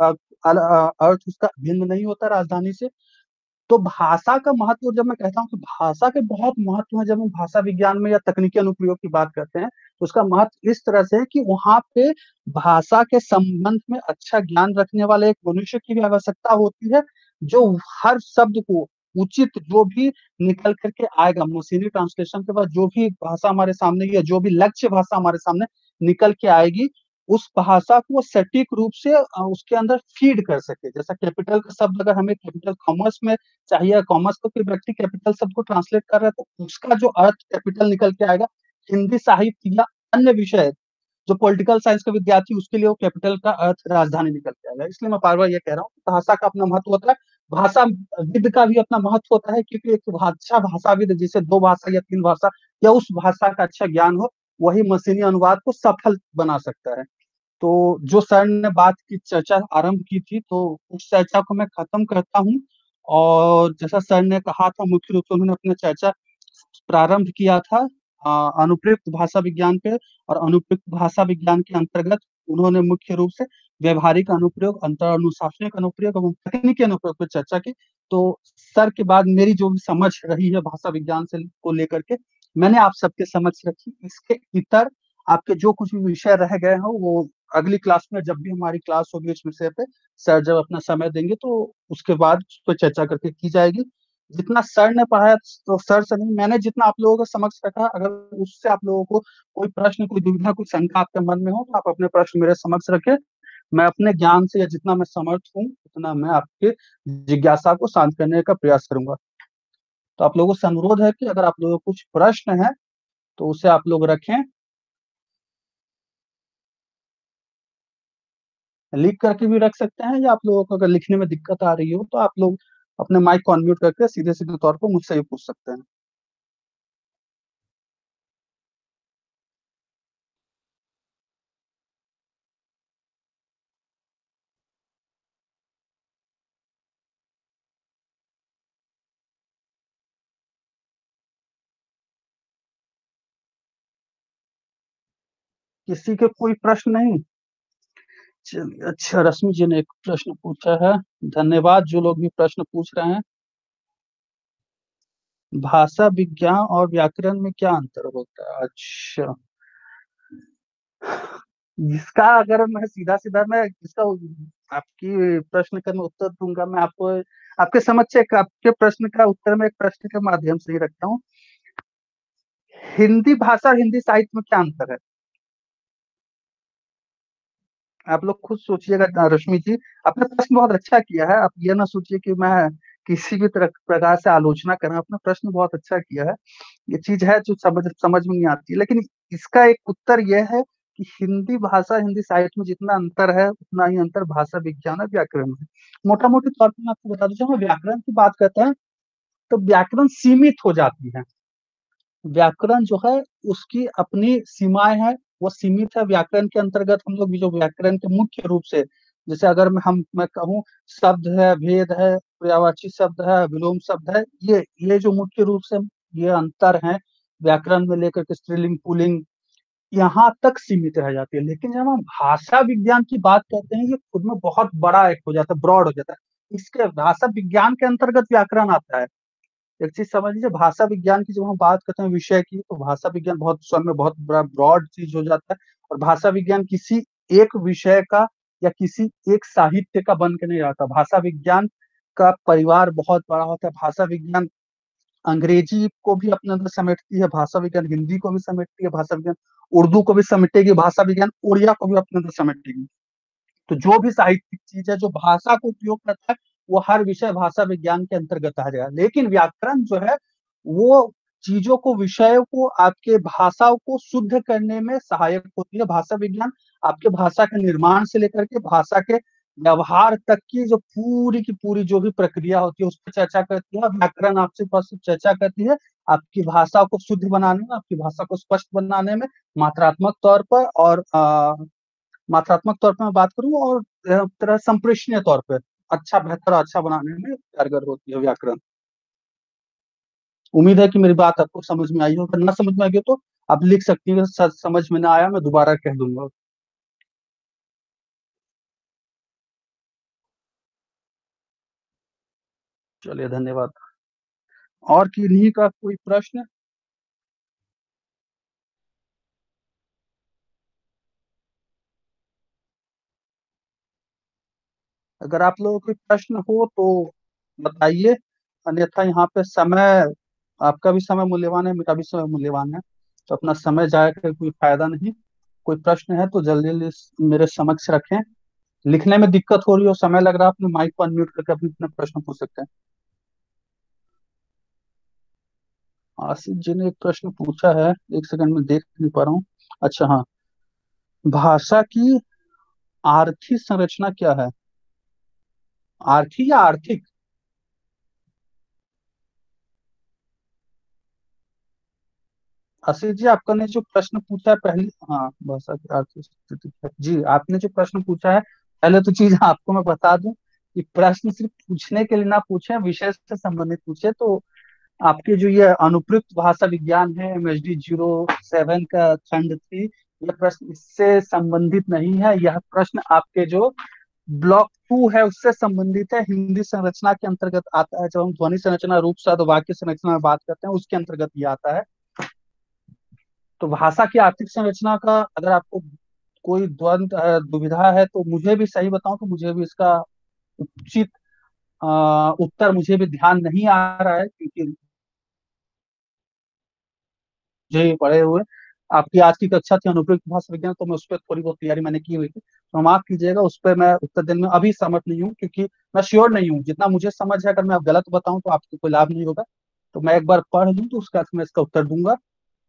अर्थ उसका भिन्न नहीं होता राजधानी से। तो भाषा का महत्व, जब मैं कहता हूँ कि भाषा के बहुत महत्व है, जब हम भाषा विज्ञान में या तकनीकी अनुप्रयोग की बात करते हैं, तो उसका महत्व इस तरह से है कि वहां पे भाषा के संबंध में अच्छा ज्ञान रखने वाले एक मनुष्य की भी आवश्यकता होती है, जो हर शब्द को उचित, जो भी निकल करके आएगा मशीनी ट्रांसलेशन के बाद, जो भी भाषा हमारे सामने या जो भी लक्ष्य भाषा हमारे सामने निकल के आएगी, उस भाषा को वो सटीक रूप से उसके अंदर फीड कर सके। जैसा कैपिटल का शब्द अगर हमें कैपिटल कॉमर्स में चाहिए, कॉमर्स का कोई व्यक्ति कैपिटल शब्द को ट्रांसलेट कर रहा है, तो उसका जो अर्थ कैपिटल निकल के आएगा, हिंदी साहित्य या अन्य विषय, जो पॉलिटिकल साइंस का विद्यार्थी, उसके लिए वो कैपिटल का अर्थ राजधानी निकल के आएगा। इसलिए मैं बार बार ये कह रहा हूँ कि भाषा का अपना महत्व होता है, भाषाविद का भी अपना महत्व होता है, क्योंकि एक अच्छा भाषाविद, जिसे 2 भाषा या 3 भाषा या उस भाषा का अच्छा ज्ञान हो, वही मशीनी अनुवाद को सफल बना सकता है। तो जो सर ने बात की, चर्चा आरंभ की थी, तो उस चर्चा को मैं खत्म करता हूँ। और जैसा सर ने कहा था, मुख्य रूप से उन्होंने अपना चर्चा प्रारंभ किया था अनुप्रयुक्त भाषा विज्ञान पे, और अनुप्रयुक्त भाषा विज्ञान के अंतर्गत उन्होंने मुख्य रूप से व्यवहारिक अनुप्रयोग, अंतर अनुशासनिक अनुप्रयोग एवं तकनीकी अनुप्रयोग पर चर्चा की। तो सर के बाद मेरी जो भी समझ रही है भाषा विज्ञान से को लेकर के, मैंने आप सबके समझ रखी। इसके इतर आपके जो कुछ भी विषय रह गए हो, वो अगली क्लास में, जब भी हमारी क्लास होगी इस विषय पे, सर जब अपना समय देंगे, तो उसके बाद उस पर चर्चा करके की जाएगी। जितना सर ने पढ़ाया, तो सर से नहीं, मैंने जितना आप लोगों को समक्ष रखा, अगर उससे आप लोगों को कोई प्रश्न, कोई दुविधा, कोई शंका आपके मन में हो, तो आप अपने प्रश्न मेरे समक्ष रखें। मैं अपने ज्ञान से, या जितना मैं समर्थ हूँ, उतना मैं आपके जिज्ञासा को शांत करने का प्रयास करूंगा। तो आप लोगों से अनुरोध है कि अगर आप लोगों को कुछ प्रश्न है, तो उसे आप लोग रखें, लिख करके भी रख सकते हैं, या आप लोगों को अगर लिखने में दिक्कत आ रही हो, तो आप लोग अपने माइक को अनम्यूट करके सीधे सीधे तौर पर मुझसे भी पूछ सकते हैं। किसी के कोई प्रश्न नहीं? चलिए, अच्छा, रश्मि जी ने एक प्रश्न पूछा है। धन्यवाद जो लोग भी प्रश्न पूछ रहे हैं। भाषा विज्ञान और व्याकरण में क्या अंतर होता है? अच्छा, इसका अगर मैं सीधा सीधा मैं इसका आपकी प्रश्न का मैं उत्तर दूंगा, मैं आपको आपके समक्ष एक आपके प्रश्न का उत्तर मैं एक प्रश्न के माध्यम से ही रखता हूँ। हिंदी भाषा और हिंदी साहित्य में क्या अंतर है? आप लोग खुद सोचिएगा। रश्मि जी, आपने प्रश्न बहुत अच्छा किया है। आप ये ना सोचिए कि मैं किसी भी तरह प्रकार से आलोचना कर रहा हूं। आपने प्रश्न बहुत अच्छा किया है। ये चीज है जो समझ समझ में नहीं आती, लेकिन इसका एक उत्तर यह है कि हिंदी भाषा, हिंदी साहित्य में जितना अंतर है, उतना ही अंतर भाषा विज्ञान और व्याकरण में है। मोटा मोटी तौर पर मैं आपको बता दूं, जब हम व्याकरण की बात करते हैं, तो व्याकरण सीमित हो जाती है। व्याकरण जो है, उसकी अपनी सीमाएं हैं, वो सीमित है। व्याकरण के अंतर्गत हम लोग भी जो व्याकरण के मुख्य रूप से, जैसे अगर मैं कहूँ, शब्द है, भेद है, पर्यायवाची शब्द है, विलोम शब्द है, ये जो मुख्य रूप से ये अंतर है व्याकरण में लेकर के स्त्रीलिंग पुल्लिंग, यहाँ तक सीमित रह जाती है। लेकिन जब हम भाषा विज्ञान की बात करते हैं, ये खुद में बहुत बड़ा एक हो जाता है, ब्रॉड हो जाता है। इसके भाषा विज्ञान के अंतर्गत व्याकरण आता है। एक चीज समझ लीजिए, भाषा विज्ञान की जब हम बात करते हैं विषय की, तो भाषा विज्ञान बहुत स्वयं में बहुत बड़ा ब्रॉड चीज हो जाता है। और भाषा विज्ञान किसी एक विषय का या किसी एक साहित्य का बन के नहीं रहता। भाषा विज्ञान का परिवार बहुत बड़ा होता है। भाषा विज्ञान अंग्रेजी को भी अपने अंदर समेटती है, भाषा विज्ञान हिंदी को भी समेटती है, भाषा विज्ञान उर्दू को भी समेटेगी, भाषा विज्ञान उड़िया को भी अपने अंदर समेटेगी। तो जो भी साहित्यिक चीज है जो भाषा को उपयोग करता है वो हर विषय भाषा विज्ञान के अंतर्गत आ जाएगा। लेकिन व्याकरण जो है वो चीजों को, विषयों को, आपके भाषा को शुद्ध करने में सहायक होती है। भाषा विज्ञान आपके भाषा के निर्माण से लेकर के भाषा के व्यवहार तक की जो पूरी की पूरी जो भी प्रक्रिया होती है उस पर चर्चा करती है। व्याकरण आपसे पास चर्चा करती है आपकी भाषा को शुद्ध बनाने में, आपकी भाषा को स्पष्ट बनाने में, मात्रात्मक तौर पर और मात्रात्मक तौर पर मैं बात करूं और तरह संप्रेषणीय तौर पर अच्छा, बेहतर, अच्छा बनाने में कारगर होती है व्याकरण। उम्मीद है कि मेरी बात आपको समझ में आई हो। अगर ना समझ में आई हो तो आप लिख सकती हैं, समझ में ना आया मैं दोबारा कह दूंगा। चलिए, धन्यवाद। और किन्हीं का कोई प्रश्न? अगर आप लोगों को कोई प्रश्न हो तो बताइए, अन्यथा यहाँ पे समय, आपका भी समय मूल्यवान है, मेरा भी समय मूल्यवान है, तो अपना समय जाया कर कोई फायदा नहीं। कोई प्रश्न है तो जल्दी जल्दी मेरे समक्ष रखें। लिखने में दिक्कत हो रही हो, समय लग रहा है, अपने माइक को अनम्यूट करके अपने अपना प्रश्न पूछ सकते हैं। आसिफ जी ने एक प्रश्न पूछा है, एक सेकंड में देख नहीं पा रहा हूँ। अच्छा, हाँ, भाषा की आर्थिक संरचना क्या है? आर्थिक या आर्थिक? आशीष जी, आपका ने जो प्रश्न पूछा है पहले, हाँ, भाषा की आर्थिक स्थिति क्या है? जी, आपने जो प्रश्न पूछा है, पहले तो चीज आपको मैं बता दूं कि प्रश्न सिर्फ पूछने के लिए ना पूछे, विषय से संबंधित पूछे। तो आपके जो ये अनुप्रयुक्त भाषा विज्ञान है MSD 07 का खंड 3, यह प्रश्न इससे संबंधित नहीं है। यह प्रश्न आपके जो ब्लॉक 2 है उससे संबंधित है, हिंदी संरचना के अंतर्गत आता है। जब हम ध्वनि संरचना, रूप, शब्द, वाक्य संरचना में बात करते हैं उसके अंतर्गत ये आता है। तो भाषा की आर्थिक संरचना का अगर आपको कोई द्वंद दुविधा है तो मुझे भी, सही बताऊं तो मुझे भी इसका उचित उत्तर मुझे भी ध्यान नहीं आ रहा है, क्योंकि मुझे पढ़े हुए आपकी आज की कक्षा थी अनुप्रयुक्त भाषा विज्ञान, तो मैं उस पर थोड़ी बहुत तैयारी मैंने की हुई थी, तो माफ कीजिएगा, उस पर मैं उत्तर देने में अभी समर्थ नहीं हूँ, क्योंकि मैं श्योर नहीं हूँ। जितना मुझे समझ है, अगर मैं अब गलत बताऊं तो आपको कोई लाभ नहीं होगा। तो मैं एक बार पढ़ लूँ तो उसके बाद मैं इसका उत्तर दूंगा।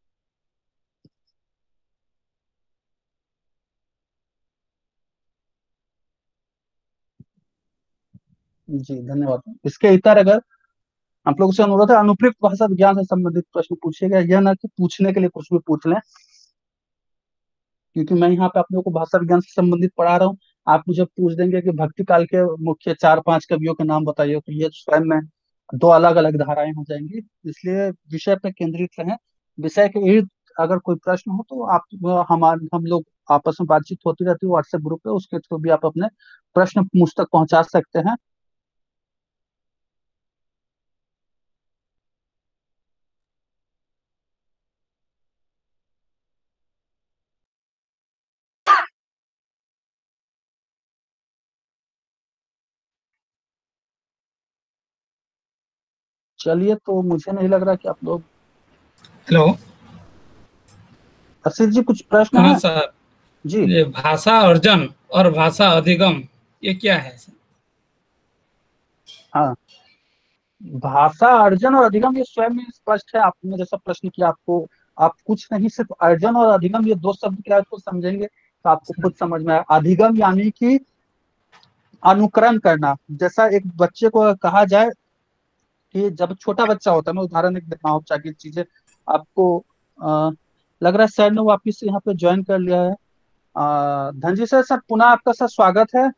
जी, धन्यवाद। इसके इतर अगर आप लोगों से अनुरोध है, अनुप्रयुक्त भाषा विज्ञान से संबंधित प्रश्न पूछिएगा, यह ना कि पूछने के लिए कुछ भी पूछ लें, क्योंकि मैं यहाँ पे आप लोगों को भाषा विज्ञान से संबंधित पढ़ा रहा हूँ। आप मुझे पूछ देंगे कि भक्ति काल के मुख्य 4-5 कवियों के नाम बताइए, तो ये स्वयं में दो अलग अलग धाराएं हो जाएंगी। इसलिए विषय पे केंद्रित रहें। विषय के इर्द अगर कोई प्रश्न हो तो आप, हम लोग आपस में बातचीत होती रहती है व्हाट्सएप ग्रुप पे, उसके थ्रू भी आप अपने प्रश्न मुझ तक पहुंचा सकते हैं। चलिए, तो मुझे नहीं लग रहा कि आप लोग, हेलो। आशीष जी, कुछ प्रश्न हाँ है? सर, जी, ये भाषा अर्जन और भाषा अधिगम ये क्या है सर? हाँ, भाषा अर्जन और अधिगम ये स्वयं में स्पष्ट है। आपने जैसा प्रश्न किया, आपको, आप कुछ नहीं, सिर्फ अर्जन और अधिगम ये दो शब्द क्या है तो समझेंगे तो आपको खुद समझ में आए। अधिगम यानी कि अनुकरण करना। जैसा एक बच्चे को कहा जाए कि जब छोटा बच्चा होता है, मैं उदाहरण एक देता हूँ ताकि चीजें आपको लग रहा है सर ने वापिस यहाँ पे ज्वाइन कर लिया है। धनजी सर, सर पुनः आपका सर स्वागत है।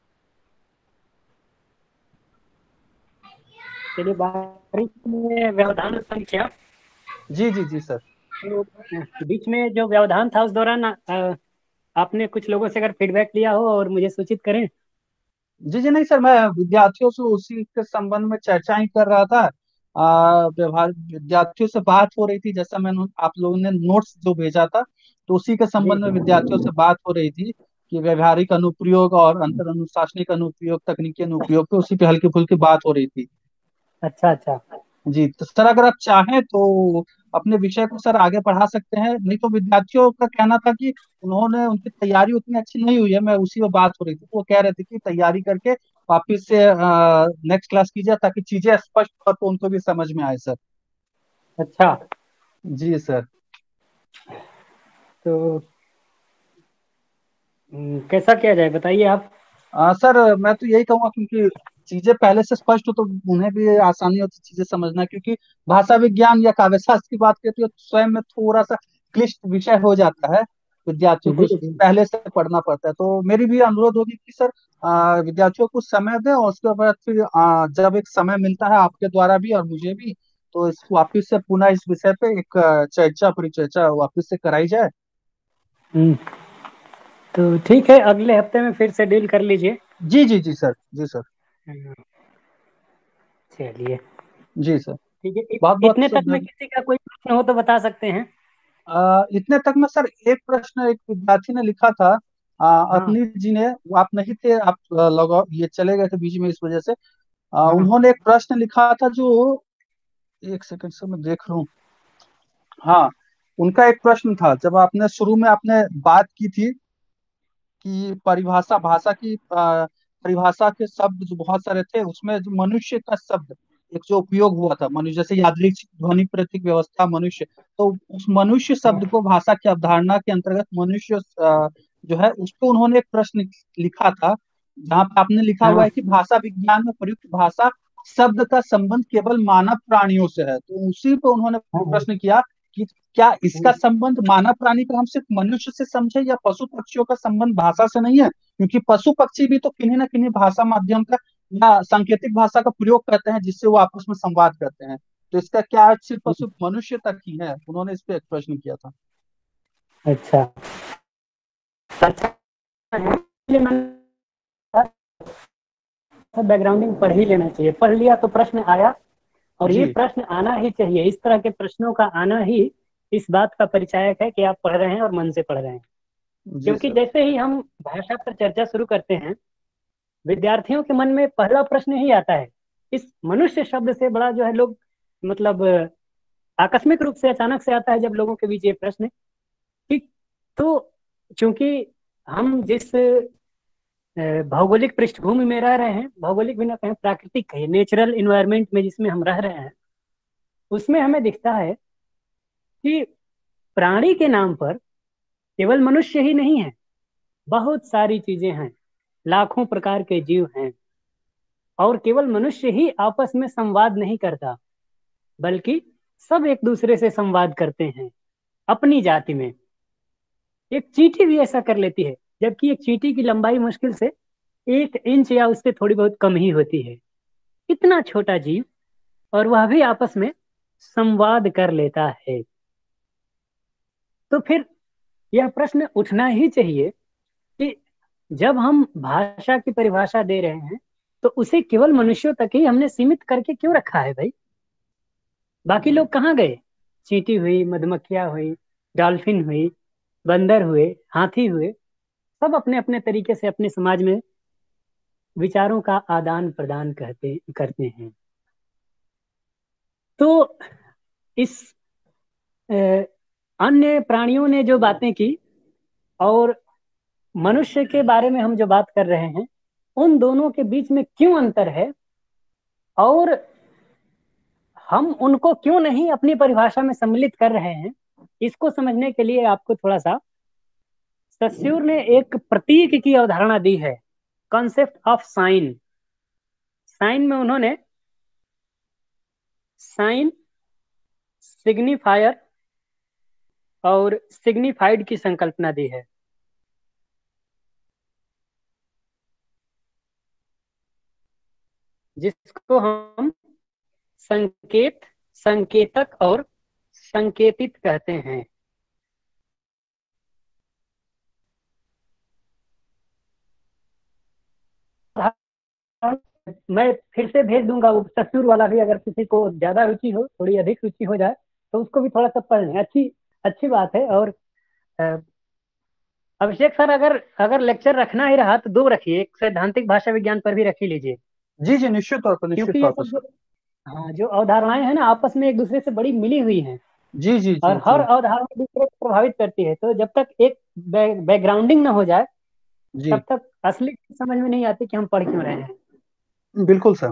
चलिए, बारिश में व्यवधान संख्या, जी जी जी सर। तो बीच में जो व्यवधान था उस दौरान आपने कुछ लोगों से अगर फीडबैक लिया हो और मुझे सूचित करें। जी जी, नहीं सर, मैं विद्यार्थियों से उसी के संबंध में चर्चा ही कर रहा था। व्यवहार विद्यार्थियों से बात हो रही थी, जैसा मैंने आप लोगों ने नोट्स जो भेजा था, तो उसी के जी संबंध में जी। विद्यार्थियों से बात हो रही थी। कि व्यवहारिक अनुप्रयोग और अंतर अनुशासनिक अनुप्रयोग, तकनीकी अनुप्रयोग, तो उसी पे हल्की फुल्की बात हो रही थी। अच्छा अच्छा। जी, तो सर अगर आप चाहें तो अपने विषय को सर आगे बढ़ा सकते हैं, नहीं तो विद्यार्थियों का कहना था कि उन्होंने उनकी तैयारी उतनी अच्छी नहीं हुई है, मैं उसी में बात हो रही थी, तो वो कह रहे थे कि तैयारी करके वापिस से नेक्स्ट क्लास कीजिए ताकि चीजें स्पष्ट तौर पर उनको भी समझ में आए सर। अच्छा, जी सर। तो कैसा किया जाए बताइए आप। सर मैं तो यही कहूंगा, क्योंकि चीजें पहले से स्पष्ट हो तो उन्हें भी आसानी होती चीजें समझना, क्योंकि भाषा विज्ञान या काव्य शास्त्र की बात करती है तो स्वयं में थोड़ा सा क्लिष्ट विषय हो जाता है, विद्यार्थियों को जी जी। पहले से पढ़ना पड़ता है। तो मेरी भी अनुरोध होगी कि सर विद्यार्थियों को समय दें, और उसके बाद फिर जब एक समय मिलता है आपके द्वारा भी और मुझे भी, तो इस वापिस से पुनः इस विषय पे एक चर्चा परिचर्चा वापिस से कराई जाए। हम्म, तो ठीक है, अगले हफ्ते में फिर से डील कर लीजिए। जी जी जी सर, जी सर। हम्म, चलिए जी सर। ठीक है। बहुत बहुत इतने तक में सर। किसी का कोई प्रश्न हो तो बता सकते हैं। इतने तक में सर एक प्रश्न एक विद्यार्थी ने लिखा था, हाँ अतुल जी ने, वो आप नहीं थे, आप ये चले गए थे बीच में इस वजह से। हाँ उन्होंने एक प्रश्न लिखा था जो, एक सेकंड से मैं देख लूं। हाँ, उनका एक प्रश्न था, जब आपने शुरू में आपने बात की थी कि परिभाषा, भाषा की परिभाषा के शब्द जो बहुत सारे थे, उसमें जो मनुष्य का शब्द एक जो उपयोग हुआ था, मनुष्य जैसे यादृच्छिक ध्वनि प्रतीक व्यवस्था मनुष्य, तो उस मनुष्य शब्द को भाषा की अवधारणा के अंतर्गत मनुष्य जो है उस पर उन्होंने एक प्रश्न लिखा था, जहाँ पे आपने लिखा हुआ हाँ है कि भाषा विज्ञान में प्रयुक्त भाषा शब्द का संबंध केवल मानव प्राणियों से है। तो उसी पे उन्होंने हाँ हाँ, प्रश्न किया कि क्या इसका हम्म, संबंध मानव प्राणी का हम सिर्फ मनुष्य से समझे, या पशु पक्षियों का संबंध भाषा से नहीं है, क्योंकि पशु पक्षी भी तो किन्हीं ना किन्हीं भाषा माध्यम का या सांकेतिक भाषा का प्रयोग करते हैं जिससे वो आपस में संवाद करते हैं। तो इसका क्या अर्थ सिर्फ और सिर्फ मनुष्य तक ही है? उन्होंने इस पे एक प्रश्न किया था। अच्छा अच्छा है। इसलिए मैंने बैकग्राउंडिंग पढ़ ही लेना चाहिए, पढ़ लिया तो प्रश्न आया, और ये जी प्रश्न आना ही चाहिए। इस तरह के प्रश्नों का आना ही इस बात का परिचायक है कि आप पढ़ रहे हैं और मन से पढ़ रहे हैं। जी क्योंकि सर। जैसे ही हम भाषा पर चर्चा शुरू करते हैं, विद्यार्थियों के मन में पहला प्रश्न ही आता है। इस मनुष्य शब्द से बड़ा जो है लोग, मतलब आकस्मिक रूप से अचानक से आता है जब लोगों के बीच ये प्रश्न। ठीक। तो चूंकि हम जिस भौगोलिक पृष्ठभूमि में रह रहे हैं, भौगोलिक भी ना कहें, प्राकृतिक कहें, नेचुरल इन्वायरमेंट में जिसमें हम रह रहे हैं, उसमें हमें दिखता है कि प्राणी के नाम पर केवल मनुष्य ही नहीं है, बहुत सारी चीजें हैं, लाखों प्रकार के जीव हैं। और केवल मनुष्य ही आपस में संवाद नहीं करता, बल्कि सब एक दूसरे से संवाद करते हैं अपनी जाति में। एक चींटी भी ऐसा कर लेती है, जबकि एक चींटी की लंबाई मुश्किल से 1 इंच या उससे थोड़ी बहुत कम ही होती है। इतना छोटा जीव, और वह भी आपस में संवाद कर लेता है। तो फिर यह प्रश्न उठना ही चाहिए कि जब हम भाषा की परिभाषा दे रहे हैं, तो उसे केवल मनुष्यों तक ही हमने सीमित करके क्यों रखा है भाई? बाकी लोग कहाँ गए? चींटी हुई, मधुमक्खियां हुई, डॉल्फिन हुई, बंदर हुए, हाथी हुए, सब अपने अपने तरीके से अपने समाज में विचारों का आदान प्रदान करते हैं। तो इस अ, अन्य प्राणियों ने जो बातें की और मनुष्य के बारे में हम जो बात कर रहे हैं, उन दोनों के बीच में क्यों अंतर है, और हम उनको क्यों नहीं अपनी परिभाषा में सम्मिलित कर रहे हैं, इसको समझने के लिए आपको थोड़ा सा सस्यूर ने एक प्रतीक की अवधारणा दी है, कॉन्सेप्ट ऑफ साइन। साइन में उन्होंने साइन, सिग्निफायर और सिग्निफाइड की संकल्पना दी है। जिसको हम संकेत, संकेतक और संकेतित कहते हैं। मैं फिर से भेज दूंगा वो ससुर वाला भी, अगर किसी को ज्यादा रुचि हो, थोड़ी अधिक रुचि हो जाए, तो उसको भी थोड़ा सा पढ़ लें। अच्छी अच्छी बात है। और अभिषेक सर, अगर अगर लेक्चर रखना ही रहा तो दो रखिए, एक सैद्धांतिक भाषा विज्ञान पर भी रख ही लीजिए। जी जी, निश्चित तौर पर, निश्चित क्योंकि ये तौर पर सब सर। जो, हाँ, जो अवधारणाएं हैं ना आपस में एक दूसरे से बड़ी मिली हुई हैं, जी जी जी और हर जी अवधारणा दूसरे को प्रभावित करती है। तो जब तक एक बैकग्राउंडिंग ना हो जाए, जी। तब तक असली चीज़ समझ में नहीं आती कि हम पढ़ क्यों रहे हैं। बिल्कुल सर।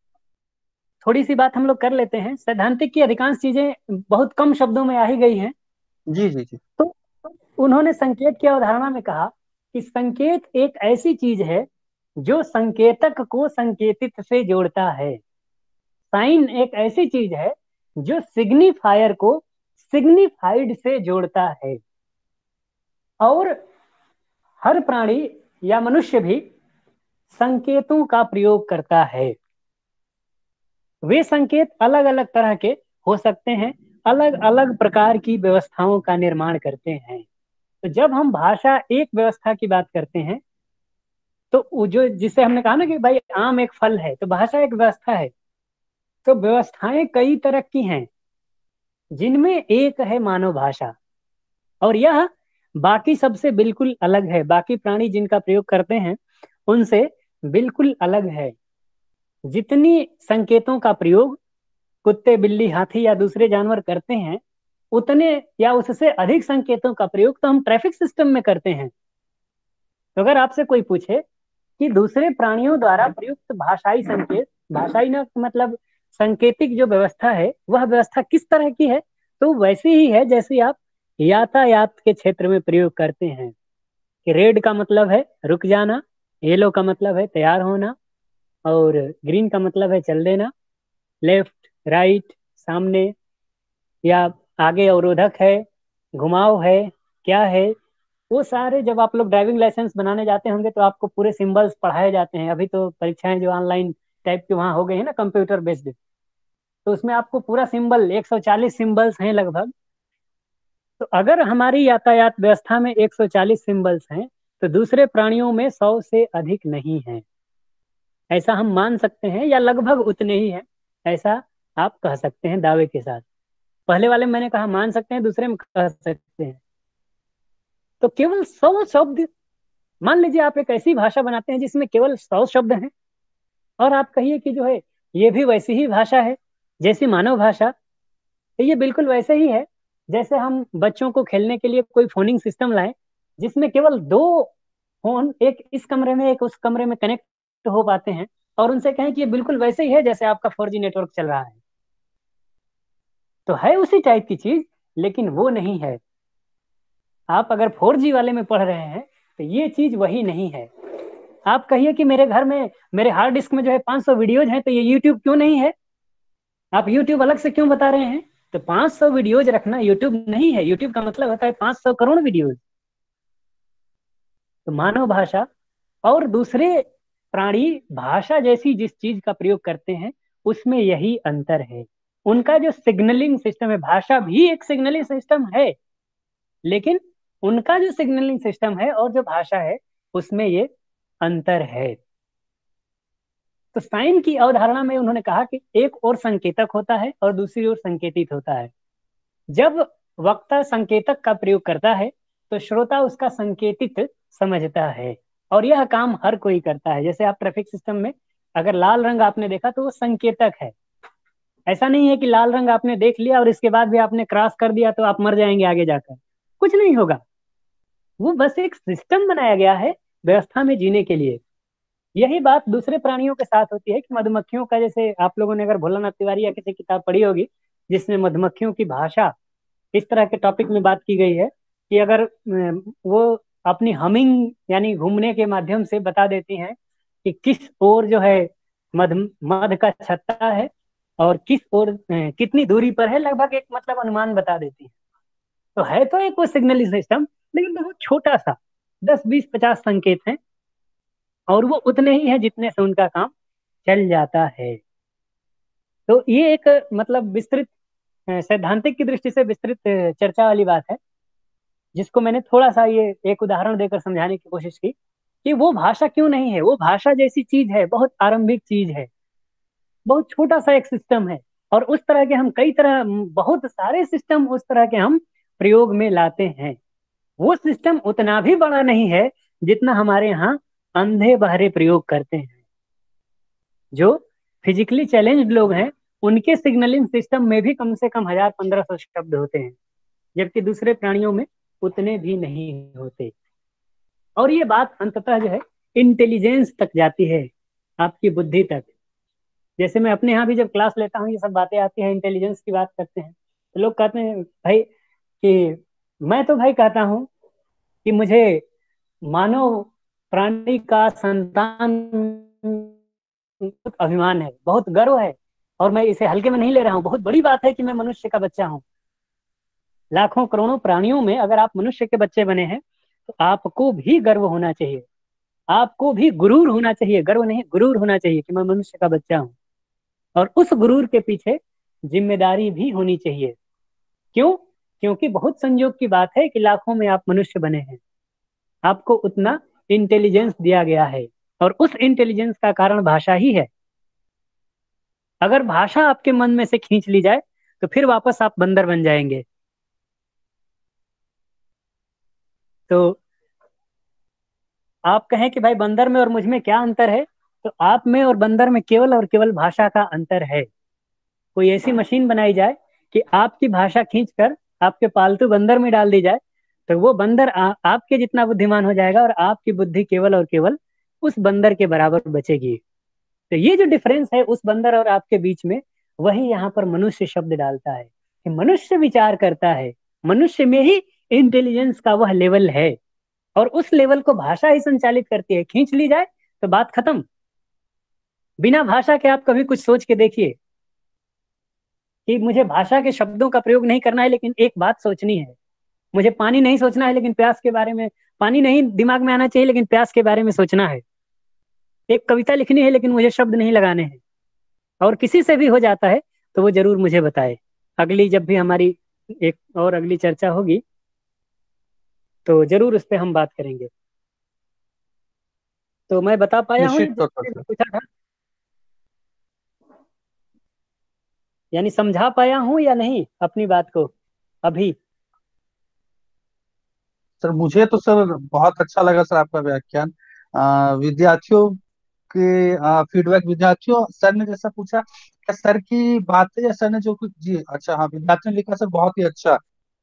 थोड़ी सी बात हम लोग कर लेते हैं। सैद्धांतिक की अधिकांश चीजें बहुत कम शब्दों में आ ही गई हैं। जी जी जी तो उन्होंने संकेत की अवधारणा में कहा कि संकेत एक ऐसी चीज है जो संकेतक को संकेतित से जोड़ता है। साइन एक ऐसी चीज है जो सिग्निफायर को सिग्निफाइड से जोड़ता है। और हर प्राणी या मनुष्य भी संकेतों का प्रयोग करता है। वे संकेत अलग अलग तरह के हो सकते हैं, अलग अलग प्रकार की व्यवस्थाओं का निर्माण करते हैं। तो जब हम भाषा एक व्यवस्था की बात करते हैं, तो जो जिसे हमने कहा ना कि भाई आम एक फल है, तो भाषा एक व्यवस्था है। तो व्यवस्थाएं कई तरह की हैं, जिनमें एक है मानव भाषा, और यह बाकी सबसे बिल्कुल अलग है। बाकी प्राणी जिनका प्रयोग करते हैं उनसे बिल्कुल अलग है। जितनी संकेतों का प्रयोग कुत्ते, बिल्ली, हाथी या दूसरे जानवर करते हैं, उतने या उससे अधिक संकेतों का प्रयोग तो हम ट्रैफिक सिस्टम में करते हैं। तो अगर आपसे कोई पूछे कि दूसरे प्राणियों द्वारा प्रयुक्त भाषाई संकेत, भाषाई ना मतलब सांकेतिक जो व्यवस्था है, वह व्यवस्था किस तरह की है, तो वैसी ही है जैसी आप यातायात के क्षेत्र में प्रयोग करते हैं। कि रेड का मतलब है रुक जाना, येलो का मतलब है तैयार होना, और ग्रीन का मतलब है चल देना। लेफ्ट, राइट, सामने या आगे अवरोधक है, घुमाव है, क्या है, वो सारे जब आप लोग ड्राइविंग लाइसेंस बनाने जाते होंगे तो आपको पूरे सिंबल्स पढ़ाए जाते हैं। अभी तो परीक्षाएं जो ऑनलाइन टाइप की वहाँ हो गई है ना, कंप्यूटर बेस्ड, तो उसमें आपको पूरा सिंबल 140 सिंबल्स हैं लगभग। तो अगर हमारी यातायात व्यवस्था में 140 सिंबल्स हैं, तो दूसरे प्राणियों में 100 से अधिक नहीं है। ऐसा हम मान सकते हैं, या लगभग उतने ही हैं, ऐसा आप कह सकते हैं दावे के साथ। पहले वाले में मैंने कहा मान सकते हैं, दूसरे में कह सकते हैं। तो केवल 100 शब्द, मान लीजिए आप एक ऐसी भाषा बनाते हैं जिसमें केवल 100 शब्द हैं, और आप कहिए कि जो है ये भी वैसी ही भाषा है जैसी मानव भाषा। तो ये बिल्कुल वैसे ही है जैसे हम बच्चों को खेलने के लिए कोई फोनिंग सिस्टम लाएं, जिसमें केवल दो फोन, एक इस कमरे में एक उस कमरे में कनेक्ट हो पाते हैं, और उनसे कहें कि ये बिल्कुल वैसे ही है जैसे आपका 4G नेटवर्क चल रहा है। तो है उसी टाइप की चीज, लेकिन वो नहीं है। आप अगर 4G वाले में पढ़ रहे हैं, तो ये चीज वही नहीं है। आप कहिए कि मेरे घर में, मेरे हार्ड डिस्क में जो है 500 वीडियोज हैं, तो ये यूट्यूब क्यों नहीं है? आप यूट्यूब अलग से क्यों बता रहे हैं? तो 500 वीडियोज रखना यूट्यूब नहीं है। यूट्यूब का मतलब होता है 500 करोड़ वीडियोज। तो मानव भाषा और दूसरे प्राणी भाषा जैसी जिस चीज का प्रयोग करते हैं, उसमें यही अंतर है। उनका जो सिग्नलिंग सिस्टम है, भाषा भी एक सिग्नलिंग सिस्टम है, लेकिन उनका जो सिग्नलिंग सिस्टम है और जो भाषा है, उसमें ये अंतर है। तो साइन की अवधारणा में उन्होंने कहा कि एक और संकेतक होता है और दूसरी ओर संकेतित होता है। जब वक्ता संकेतक का प्रयोग करता है, तो श्रोता उसका संकेतित समझता है, और यह काम हर कोई करता है। जैसे आप ट्रैफिक सिस्टम में अगर लाल रंग आपने देखा तो वो संकेतक है। ऐसा नहीं है कि लाल रंग आपने देख लिया और इसके बाद भी आपने क्रॉस कर दिया तो आप मर जाएंगे आगे जाकर, कुछ नहीं होगा। वो बस एक सिस्टम बनाया गया है व्यवस्था में जीने के लिए। यही बात दूसरे प्राणियों के साथ होती है कि मधुमक्खियों का, जैसे आप लोगों ने अगर भोलानाथ तिवारी या किसी किताब पढ़ी होगी जिसमें मधुमक्खियों की भाषा इस तरह के टॉपिक में बात की गई है कि अगर वो अपनी हमिंग यानी घूमने के माध्यम से बता देती हैं कि किस ओर जो है मध मध का छत्ता है और किस ओर कितनी दूरी पर है, लगभग एक मतलब अनुमान बता देती है। तो है तो एक वो सिग्नलिंग सिस्टम, लेकिन बहुत छोटा सा, 10 20 50 संकेत हैं, और वो उतने ही हैं जितने से उनका काम चल जाता है। तो ये एक मतलब विस्तृत सैद्धांतिक की दृष्टि से विस्तृत चर्चा वाली बात है, जिसको मैंने थोड़ा सा ये एक उदाहरण देकर समझाने की कोशिश की कि वो भाषा क्यों नहीं है। वो भाषा जैसी चीज है, बहुत आरंभिक चीज है, बहुत छोटा सा एक सिस्टम है, और उस तरह के हम कई तरह बहुत सारे सिस्टम उस तरह के हम प्रयोग में लाते हैं। वो सिस्टम उतना भी बड़ा नहीं है जितना हमारे यहाँ अंधे बहरे प्रयोग करते हैं। जो फिजिकली चैलेंज्ड लोग हैं उनके सिग्नलिंग सिस्टम में भी कम से कम 1000-1500 शब्द होते हैं, जबकि दूसरे प्राणियों में उतने भी नहीं होते। और ये बात अंततः जो है इंटेलिजेंस तक जाती है, आपकी बुद्धि तक। जैसे मैं अपने यहाँ भी जब क्लास लेता हूँ, ये सब बातें आती हैं, इंटेलिजेंस की बात करते हैं, तो लोग कहते हैं भाई कि मैं तो भाई कहता हूँ कि मुझे मानव प्राणी का संतान बहुत अभिमान है, बहुत गर्व है, और मैं इसे हल्के में नहीं ले रहा हूँ। बहुत बड़ी बात है कि मैं मनुष्य का बच्चा हूँ। लाखों करोड़ों प्राणियों में अगर आप मनुष्य के बच्चे बने हैं तो आपको भी गर्व होना चाहिए, आपको भी गुरूर होना चाहिए, गर्व नहीं गुरूर होना चाहिए कि मैं मनुष्य का बच्चा हूँ। और उस गुरूर के पीछे जिम्मेदारी भी होनी चाहिए। क्यों? क्योंकि बहुत संयोग की बात है कि लाखों में आप मनुष्य बने हैं, आपको उतना इंटेलिजेंस दिया गया है, और उस इंटेलिजेंस का कारण भाषा ही है। अगर भाषा आपके मन में से खींच ली जाए तो फिर वापस आप बंदर बन जाएंगे। तो आप कहें कि भाई बंदर में और मुझ में क्या अंतर है, तो आप में और बंदर में केवल और केवल भाषा का अंतर है। कोई ऐसी मशीन बनाई जाए कि आपकी भाषा खींचकर आपके पालतू बंदर में डाल दी जाए, तो वो बंदर आपके जितना बुद्धिमान हो जाएगा, और आपकी बुद्धि केवल और केवल उस बंदर के बराबर बचेगी। तो ये जो डिफरेंस है उस बंदर और आपके बीच में, वही यहाँ पर मनुष्य शब्द डालता है कि मनुष्य विचार करता है, मनुष्य में ही इंटेलिजेंस का वह लेवल है, और उस लेवल को भाषा ही संचालित करती है। खींच ली जाए तो बात खत्म। बिना भाषा के आप कभी कुछ सोच के देखिए कि मुझे भाषा के शब्दों का प्रयोग नहीं करना है, लेकिन एक बात सोचनी है। मुझे पानी नहीं सोचना है, लेकिन प्यास के बारे में, पानी नहीं दिमाग में आना चाहिए, लेकिन प्यास के बारे में सोचना है। एक कविता लिखनी है, लेकिन मुझे शब्द नहीं लगाने हैं। और किसी से भी हो जाता है तो वो जरूर मुझे बताए। अगली जब भी हमारी एक और अगली चर्चा होगी तो जरूर उस पर हम बात करेंगे। तो मैं बता पाया हूँ निश्चित जो तौर पर मैंने सर। पूछा था, यानी समझा पाया हूँ या नहीं अपनी बात को अभी? सर मुझे तो सर बहुत अच्छा लगा सर आपका व्याख्यान। विद्यार्थियों के फीडबैक, विद्यार्थियों सर ने जैसा पूछा, क्या सर की बात है या सर ने जो कुछ जी, अच्छा हाँ, विद्यार्थियों ने लिखा सर बहुत ही अच्छा।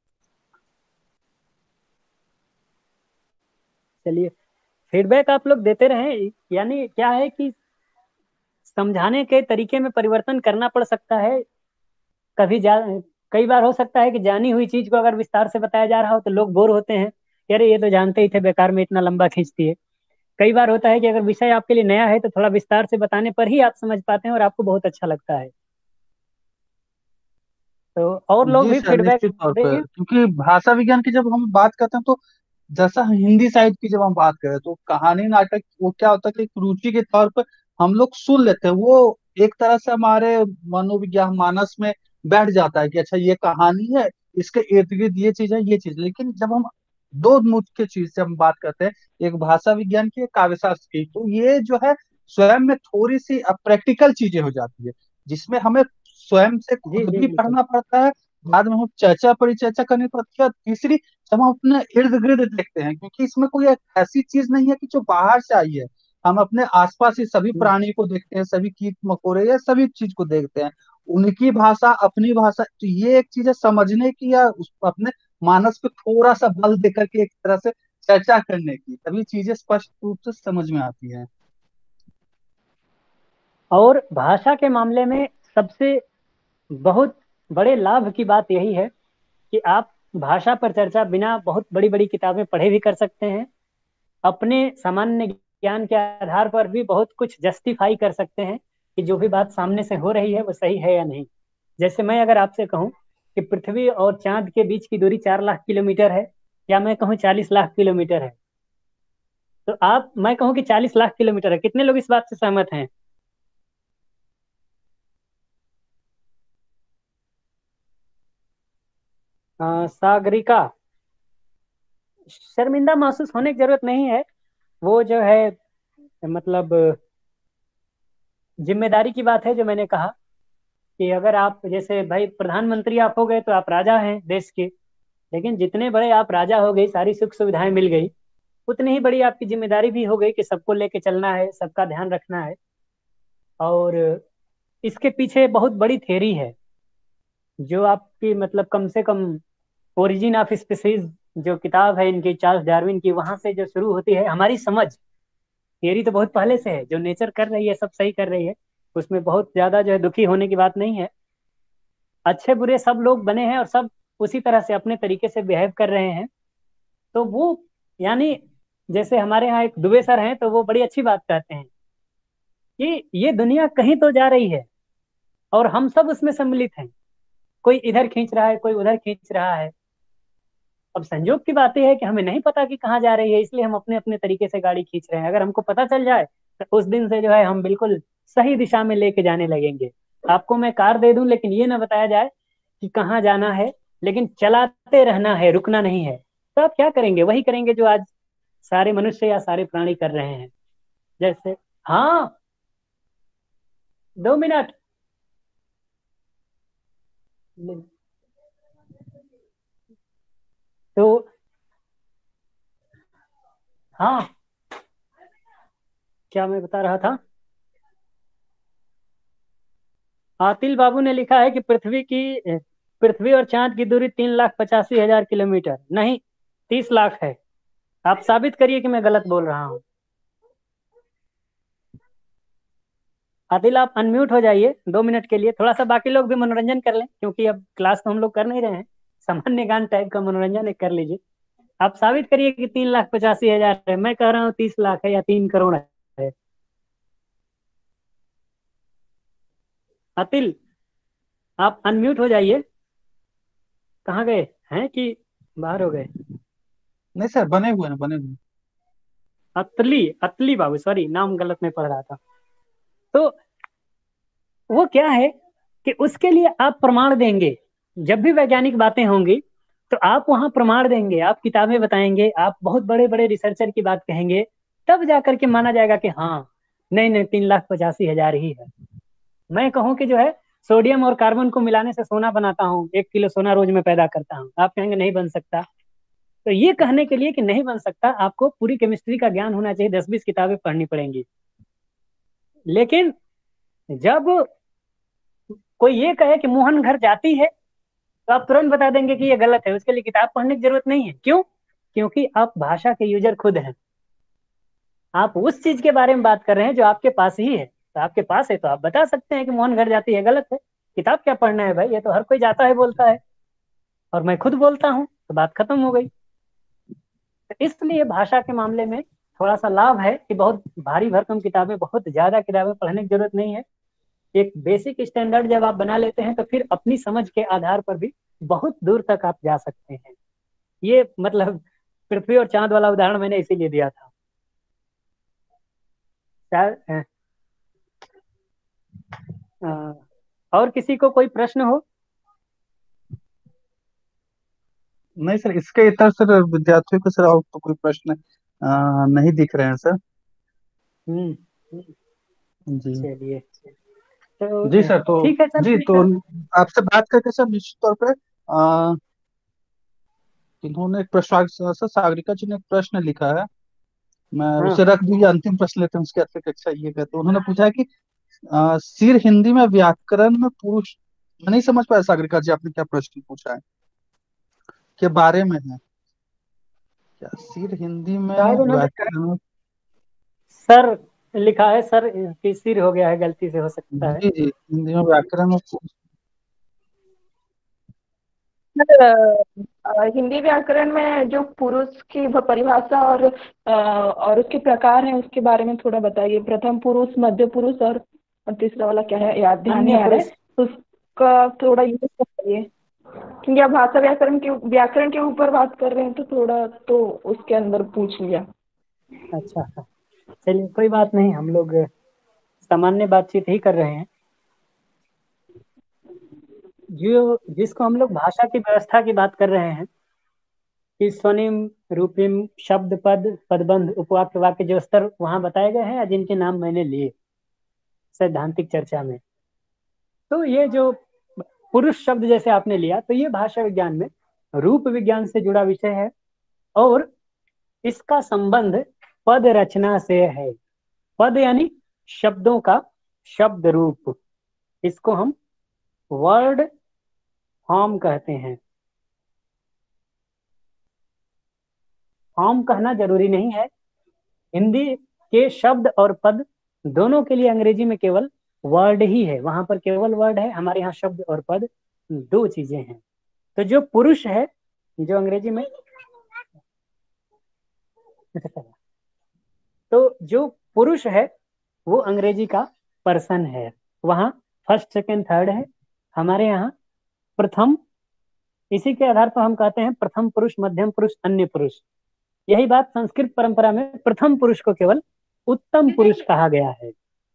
चलिए, फीडबैक आप लोग देते रहें। यानी क्या है कि समझाने के तरीके में परिवर्तन करना पड़ सकता है। कभी जा कई बार हो सकता है कि जानी हुई चीज को अगर विस्तार से बताया जा रहा हो तो लोग बोर होते हैं कि अरे ये तो जानते ही थे, बेकार में इतना लंबा खींचती है। कई बार होता है कि अगर विषय आपके लिए नया है तो थोड़ा विस्तार से बताने पर ही आप समझ पाते हैं और आपको बहुत अच्छा लगता है। तो और लोग जी भी सर फीडबैक निश्चित तौर पर, देंगे। क्योंकि भाषा विज्ञान की जब हम बात करते हैं तो जैसा हिंदी साहित्य की जब हम बात करें तो कहानी नाटक वो क्या होता है कि एक रुचि के तौर पर हम लोग सुन लेते हैं, वो एक तरह से हमारे मनोविज्ञान मानस में बैठ जाता है कि अच्छा ये कहानी है, इसके इर्द गिर्द ये चीज है, ये चीज। लेकिन जब हम दो मुख्य चीज से हम बात करते हैं, एक भाषा विज्ञान की, एक काव्यशास्त्र की, तो ये जो है स्वयं में थोड़ी सी प्रैक्टिकल चीजें हो जाती है, जिसमें हमें स्वयं से जी खुद जी भी बिल्कुल। पढ़ना पड़ता है, बाद में हम चर्चा परिचर्चा करनी पड़ती है, और तीसरी जब हम अपने इर्द गिर्द देखते हैं, क्योंकि इसमें कोई एक ऐसी चीज नहीं है कि जो बाहर से आई है। हम अपने आसपास ही सभी प्राणी को देखते हैं, सभी कीट मकोड़े या सभी चीज को देखते हैं, उनकी भाषा अपनी भाषा, तो ये एक चीज है समझने की, या उस अपने मानस पे थोड़ा सा बल देकर के एक तरह से चर्चा करने की, तभी चीजें स्पष्ट रूप से समझ में आती हैं। और भाषा के मामले में सबसे बहुत बड़े लाभ की बात यही है कि आप भाषा पर चर्चा बिना बहुत बड़ी बड़ी किताबें पढ़े भी कर सकते हैं। अपने सामान्य ज्ञान के आधार पर भी बहुत कुछ जस्टिफाई कर सकते हैं कि जो भी बात सामने से हो रही है वो सही है या नहीं। जैसे मैं अगर आपसे कहूं कि पृथ्वी और चांद के बीच की दूरी 4 लाख किलोमीटर है, या मैं कहूँ 40 लाख किलोमीटर है, तो आप मैं कहूँ कि 40 लाख किलोमीटर है, कितने लोग इस बात से सहमत हैं? सागरिका, शर्मिंदा महसूस होने की जरूरत नहीं है। वो जो है मतलब जिम्मेदारी की बात है। जो मैंने कहा कि अगर आप जैसे भाई प्रधानमंत्री आप हो गए तो आप राजा हैं देश के, लेकिन जितने बड़े आप राजा हो गई, सारी सुख सुविधाएं मिल गई, उतनी ही बड़ी आपकी जिम्मेदारी भी हो गई कि सबको लेके चलना है, सबका ध्यान रखना है। और इसके पीछे बहुत बड़ी थ्योरी है, जो आपकी मतलब कम से कम ओरिजिन ऑफ स्पीसीज जो किताब है इनकी, चार्ल्स डार्विन की, वहां से जो शुरू होती है हमारी समझ। थियरी तो बहुत पहले से है, जो नेचर कर रही है सब सही कर रही है, उसमें बहुत ज्यादा जो है दुखी होने की बात नहीं है। अच्छे बुरे सब लोग बने हैं और सब उसी तरह से अपने तरीके से बिहेव कर रहे हैं। तो वो यानी जैसे हमारे यहाँ एक दुबे सर हैं, तो वो बड़ी अच्छी बात कहते हैं कि ये दुनिया कहीं तो जा रही है और हम सब उसमें सम्मिलित हैं। कोई इधर खींच रहा है, कोई उधर खींच रहा है। अब संजोग की बात यह है कि हमें नहीं पता कि कहाँ जा रही है, इसलिए हम अपने अपने तरीके से गाड़ी खींच रहे हैं। अगर हमको पता चल जाए तो उस दिन से जो है हम बिल्कुल सही दिशा में लेके जाने लगेंगे। आपको मैं कार दे दूं लेकिन ये ना बताया जाए कि कहाँ जाना है, लेकिन चलाते रहना है, रुकना नहीं है, तो आप क्या करेंगे? वही करेंगे जो आज सारे मनुष्य या सारे प्राणी कर रहे हैं। जैसे, हाँ, 2 मिनट। तो हाँ, क्या मैं बता रहा था? आतिल बाबू ने लिखा है कि पृथ्वी और चांद की दूरी 3,85,000 किलोमीटर नहीं, 30 लाख है। आप साबित करिए कि मैं गलत बोल रहा हूँ। आदिल, आप अनम्यूट हो जाइए 2 मिनट के लिए, थोड़ा सा बाकी लोग भी मनोरंजन कर लें, क्योंकि अब क्लास तो हम लोग कर नहीं रहे हैं, सामान्य गान टाइप का मनोरंजन एक कर लीजिए। आप साबित करिए कि 3,85,000 है, मैं कह रहा हूँ 30 लाख है या 3 करोड़ है। आतिल, आप अनम्यूट हो जाइए। कहाँ गए हैं कि बाहर हो गए? नहीं सर, बने हुए हैं, बने हुए हैं। अतली, अतली बाबू, सॉरी नाम गलत में पढ़ रहा था। तो वो क्या है कि उसके लिए आप प्रमाण देंगे। जब भी वैज्ञानिक बातें होंगी तो आप वहां प्रमाण देंगे, आप किताबें बताएंगे, आप बहुत बड़े बड़े रिसर्चर की बात कहेंगे, तब जाकर के माना जाएगा कि हाँ, नहीं नहीं, 3,85,000 ही है। मैं कहूँ कि जो है सोडियम और कार्बन को मिलाने से सोना बनाता हूँ, 1 किलो सोना रोज में पैदा करता हूँ, आप कहेंगे नहीं बन सकता। तो ये कहने के लिए कि नहीं बन सकता, आपको पूरी केमिस्ट्री का ज्ञान होना चाहिए, 10-20 किताबें पढ़नी पड़ेंगी। लेकिन जब कोई ये कहे कि मोहन घर जाती है, तो आप तुरंत बता देंगे कि ये गलत है, उसके लिए किताब पढ़ने की जरूरत नहीं है। क्यों? क्योंकि आप भाषा के यूजर खुद हैं। आप उस चीज के बारे में बात कर रहे हैं जो आपके पास ही है, तो आपके पास है तो आप बता सकते हैं कि मोहन घर जाती है गलत है। किताब क्या पढ़ना है भाई, ये तो हर कोई जाता है बोलता है, और मैं खुद बोलता हूँ, तो बात खत्म हो गई। तो इसलिए भाषा के मामले में थोड़ा सा लाभ है कि बहुत भारी भरकम किताबें, बहुत ज्यादा किताबें पढ़ने की जरूरत नहीं है। एक बेसिक स्टैंडर्ड जब आप बना लेते हैं तो फिर अपनी समझ के आधार पर भी बहुत दूर तक आप जा सकते हैं। ये मतलब पृथ्वी और चांद वाला उदाहरण मैंने इसीलिए दिया था। शायद और किसी को कोई प्रश्न हो? नहीं सर, इसके इतर सर विद्यार्थियों को सर और तो कोई प्रश्न नहीं दिख रहे हैं सर। हम्म। जी। चलिए, तो जी सर, तो ठीक है सर, जी फिर तो आपसे बात करके सर निश्चित तौर पे इन्होंने एक प्रश्न, सर सागरिका जी ने एक प्रश्न लिखा है, मैं हाँ। उसे रख दीजिए, अंतिम प्रश्न लेते हैं उसके बाद फिर कक्षा ये कहते हैं। उन्होंने पूछा है कि सिर हिंदी में व्याकरण में पुरुष, मैं नहीं समझ पाया सागरिका जी आपने क्या प्रश्न पूछा है, के बारे में है क्या? सिर हिंदी शायद में उन्होंने व्याकरण में। सर लिखा है, सर की सिर हो गया है, गलती से हो सकता है। जी जी, हिंदी में व्याकरण में हिंदी व्याकरण में जो पुरुष की परिभाषा और उसके प्रकार हैं, उसके बारे में थोड़ा बताइए। प्रथम पुरुष, मध्य पुरुष और तीसरा वाला क्या है, याद ध्यान अन्य नहीं आ रहा पुरुष। है, उसका थोड़ा यूज बताइए। क्योंकि आप भाषा व्याकरण के ऊपर बात कर रहे हैं, तो थोड़ा तो उसके अंदर पूछ लिया। अच्छा, चलिए कोई बात नहीं, हम लोग सामान्य बातचीत ही कर रहे हैं। जो जिसको हम लोग भाषा की व्यवस्था की बात कर रहे हैं कि स्वनिम, रूपिम, शब्द, पद, पदबंध, उपवाक्य, वाक्य, जो स्तर वहां बताए गए हैं या जिनके नाम मैंने लिए सैद्धांतिक चर्चा में, तो ये जो पुरुष शब्द जैसे आपने लिया, तो ये भाषा विज्ञान में रूप विज्ञान से जुड़ा विषय है और इसका संबंध पद रचना से है। पद यानी शब्दों का शब्द रूप, इसको हम वर्ड फॉर्म कहते हैं। फॉर्म कहना जरूरी नहीं है, हिंदी के शब्द और पद दोनों के लिए अंग्रेजी में केवल वर्ड ही है, वहां पर केवल वर्ड है, हमारे यहाँ शब्द और पद दो चीजें हैं। तो जो पुरुष है, जो अंग्रेजी में तो जो पुरुष है वो अंग्रेजी का पर्सन है, वहां फर्स्ट सेकंड थर्ड है, हमारे यहाँ प्रथम। इसी के आधार पर हम कहते हैं प्रथम पुरुष, मध्यम पुरुष, अन्य पुरुष। यही बात संस्कृत परंपरा में प्रथम पुरुष को केवल उत्तम पुरुष कहा गया है।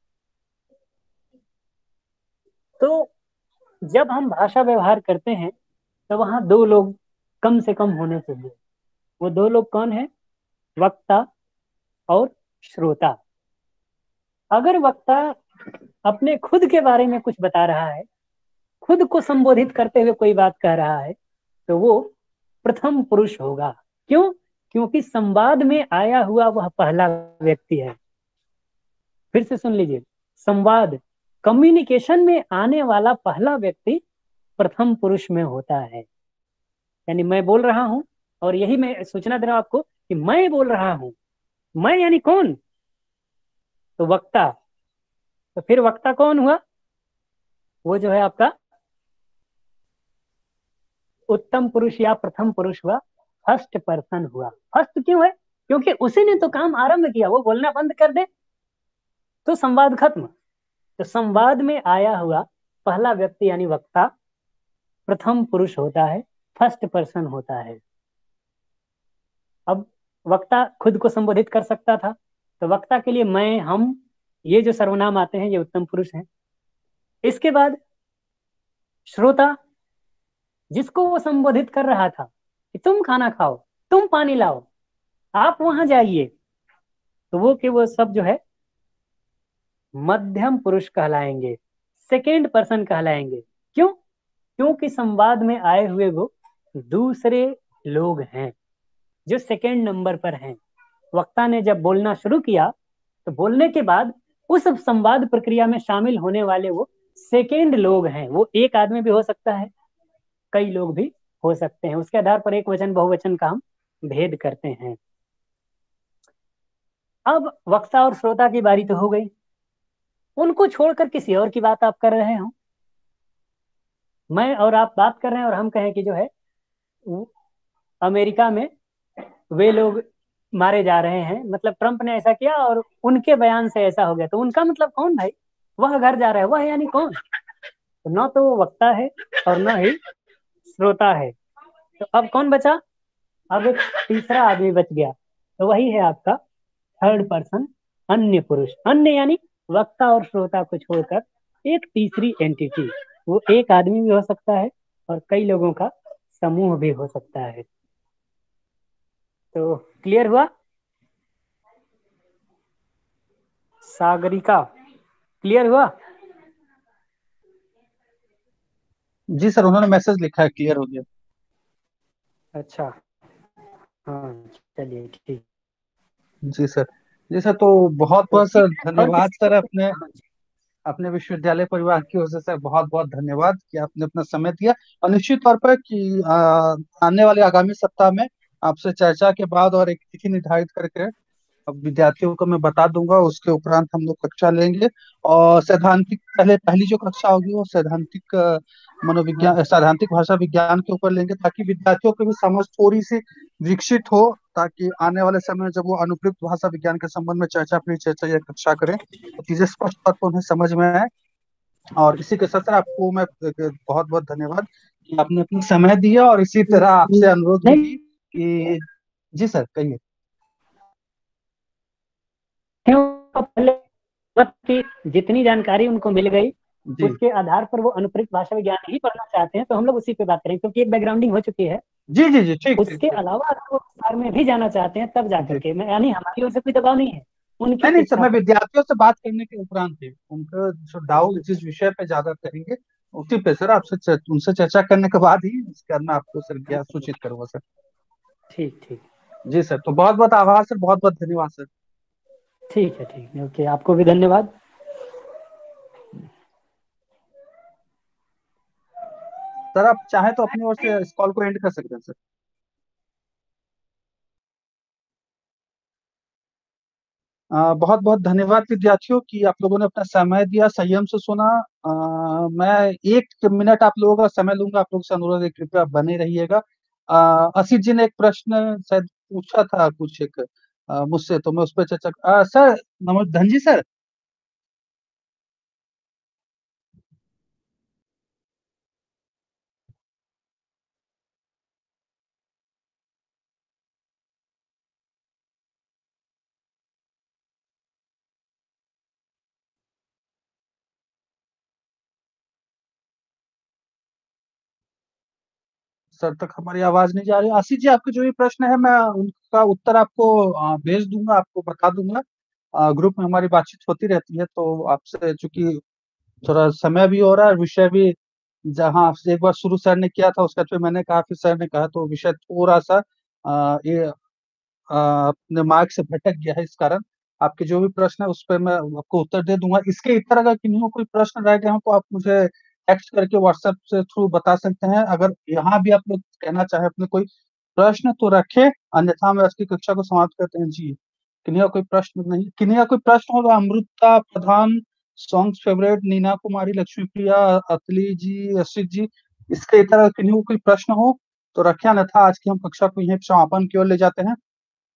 तो जब हम भाषा व्यवहार करते हैं तो वहां दो लोग कम से कम होने चाहिए। वो दो लोग कौन है? वक्ता और श्रोता। अगर वक्ता अपने खुद के बारे में कुछ बता रहा है, खुद को संबोधित करते हुए कोई बात कह रहा है, तो वो प्रथम पुरुष होगा। क्यों? क्योंकि संवाद में आया हुआ वह पहला व्यक्ति है। फिर से सुन लीजिए, संवाद कम्युनिकेशन में आने वाला पहला व्यक्ति प्रथम पुरुष में होता है। यानी मैं बोल रहा हूं और यही मैं सूचना दे रहा हूं आपको कि मैं बोल रहा हूं। मैं यानी कौन? तो वक्ता। तो फिर वक्ता कौन हुआ? वो जो है आपका उत्तम पुरुष या प्रथम पुरुष हुआ, फर्स्ट पर्सन हुआ। फर्स्ट क्यों है? क्योंकि उसी ने तो काम आरंभ किया, वो बोलना बंद कर दे तो संवाद खत्म। तो संवाद में आया हुआ पहला व्यक्ति यानी वक्ता प्रथम पुरुष होता है, फर्स्ट पर्सन होता है। अब वक्ता खुद को संबोधित कर सकता था, तो वक्ता के लिए मैं, हम, ये जो सर्वनाम आते हैं ये उत्तम पुरुष हैं। इसके बाद श्रोता, जिसको वो संबोधित कर रहा था कि तुम खाना खाओ, तुम पानी लाओ, आप वहां जाइए, तो वो सब जो है मध्यम पुरुष कहलाएंगे, सेकेंड पर्सन कहलाएंगे। क्यों? क्योंकि संवाद में आए हुए वो दूसरे लोग हैं जो सेकेंड नंबर पर हैं। वक्ता ने जब बोलना शुरू किया तो बोलने के बाद उस संवाद प्रक्रिया में शामिल होने वाले वो सेकेंड लोग हैं। वो एक आदमी भी हो सकता है, कई लोग भी हो सकते हैं। उसके आधार पर एक वचन बहुवचन का हम भेद करते हैं। अब वक्ता और श्रोता की बारी तो हो गई, उनको छोड़कर किसी और की बात आप कर रहे हो। मैं और आप बात कर रहे हैं और हम कहें कि जो है अमेरिका में वे लोग मारे जा रहे हैं, मतलब ट्रंप ने ऐसा किया और उनके बयान से ऐसा हो गया, तो उनका मतलब कौन भाई? वह घर जा रहा है, वह यानी कौन? तो न तो वो वक्ता है और न ही श्रोता है। तो अब कौन बचा? अब एक तीसरा आदमी बच गया, तो वही है आपका थर्ड पर्सन, अन्य पुरुष। अन्य यानी वक्ता और श्रोता को छोड़कर एक तीसरी एंटिटी। वो एक आदमी भी हो सकता है और कई लोगों का समूह भी हो सकता है। तो क्लियर हुआ? सागरिका, क्लियर हुआ? जी सर, उन्होंने मैसेज लिखा है, क्लियर हो गया। अच्छा, हाँ चलिए ठीक। जी सर। जी सर, तो बहुत बहुत सर धन्यवाद सर, अपने हाँ, अपने विश्वविद्यालय परिवार की ओर से सर बहुत बहुत धन्यवाद कि आपने अपना समय दिया। और निश्चित तौर पर कि आने वाले आगामी सप्ताह में आपसे चर्चा के बाद और एक तिथि निर्धारित करके अब विद्यार्थियों को मैं बता दूंगा, उसके उपरांत हम लोग कक्षा लेंगे। और सैद्धांतिक पहली जो कक्षा होगी वो सैद्धांतिक मनोविज्ञान, सैद्धांतिक भाषा विज्ञान के ऊपर लेंगे, ताकि विद्यार्थियों की भी समझ थोड़ी सी विकसित हो, ताकि आने वाले समय में जब वो अनुप्रयुक्त भाषा विज्ञान के संबंध में अपनी चर्चा या कक्षा करें तो चीजें स्पष्ट तौर पर उन्हें समझ में आए। और इसी के साथ सर आपको मैं बहुत बहुत धन्यवाद कि आपने अपना समय दिया, और इसी तरह आपसे अनुरोध भी की कि जी सर कहिए। पहले की जितनी जानकारी उनको मिल गई जी उसके आधार पर वो अनुप्रयुक्त भाषा विज्ञान ही पढ़ना चाहते हैं, तो हम लोग उसी पे बात करेंगे, क्योंकि एक बैकग्राउंडिंग हो चुकी है। जी जी जी, ठीक उसके ठीक। अलावा अगर वो विस्तार में भी जाना चाहते हैं तब जाकर जी। के, मैं यानी हमारी ओर से कोई दबाव नहीं है, उनकी नहीं नहीं सर, इच्छा मैं पर। विद्यार्थियों से बात करने के उपरांत ही उनका जो डाउट जिस विषय पे ज्यादा करेंगे उसी पे सर आपसे उनसे चर्चा करने के बाद ही इसके बाद मैं आपको सर क्या सूचित करूंगा सर। ठीक ठीक। जी सर, तो बहुत बहुत आभार सर, बहुत बहुत धन्यवाद सर। ठीक है, ओके, आपको भी धन्यवाद। सर आप चाहें तो अपनी ओर से इस कॉल को एंड कर सकते हैं सर। बहुत बहुत धन्यवाद विद्यार्थियों कि आप लोगों ने अपना समय दिया, संयम से सुना। मैं 1 मिनट आप लोगों का समय लूंगा, आप लोगों से अनुरोध है कृपया बने रहिएगा। असित जी ने एक प्रश्न शायद पूछा था कुछ एक मुझसे, तो मैं उस पर चर्चा सर, नमस्ते धन जी सर। सर तक हमारी आवाज नहीं जा रही। आशीष जी, आपके जो भी प्रश्न है मैं उनका उत्तर आपको भेज दूंगा, आपको बता दूंगा। ग्रुप में हमारी बातचीत होती रहती है, तो आपसे चूंकि थोड़ा समय भी हो रहा है, विषय भी जहाँ आपसे एक बार शुरू सर ने किया था उसका फिर मैंने कहा, फिर सर ने कहा, तो विषय थोड़ा सा ये अपने मार्ग से भटक गया है। इस कारण आपके जो भी प्रश्न है उस पर मैं आपको उत्तर दे दूंगा। इसके इतर अगर किन्हीं को कोई प्रश्न रह गए हो तो आप मुझे टेक्स्ट करके व्हाट्सएप से थ्रू बता सकते हैं। अगर यहाँ भी आप लोग कहना चाहें अपने कोई प्रश्न तो रखें, अन्यथा हम आज की कक्षा को समाप्त करते हैं। जी, किन्हीं का कोई प्रश्न नहीं, किन्हीं का कोई प्रश्न होगा? अमृता प्रधान, सॉन्ग्स फेवरेट, नीना कुमारी, लक्ष्मी प्रिया, अतली जी, असित जी, इसके इतर अगर किन्हीं को कोई प्रश्न हो तो रखें, अन्यथा आज की हम कक्षा को यहीं समापन की ओर ले जाते हैं।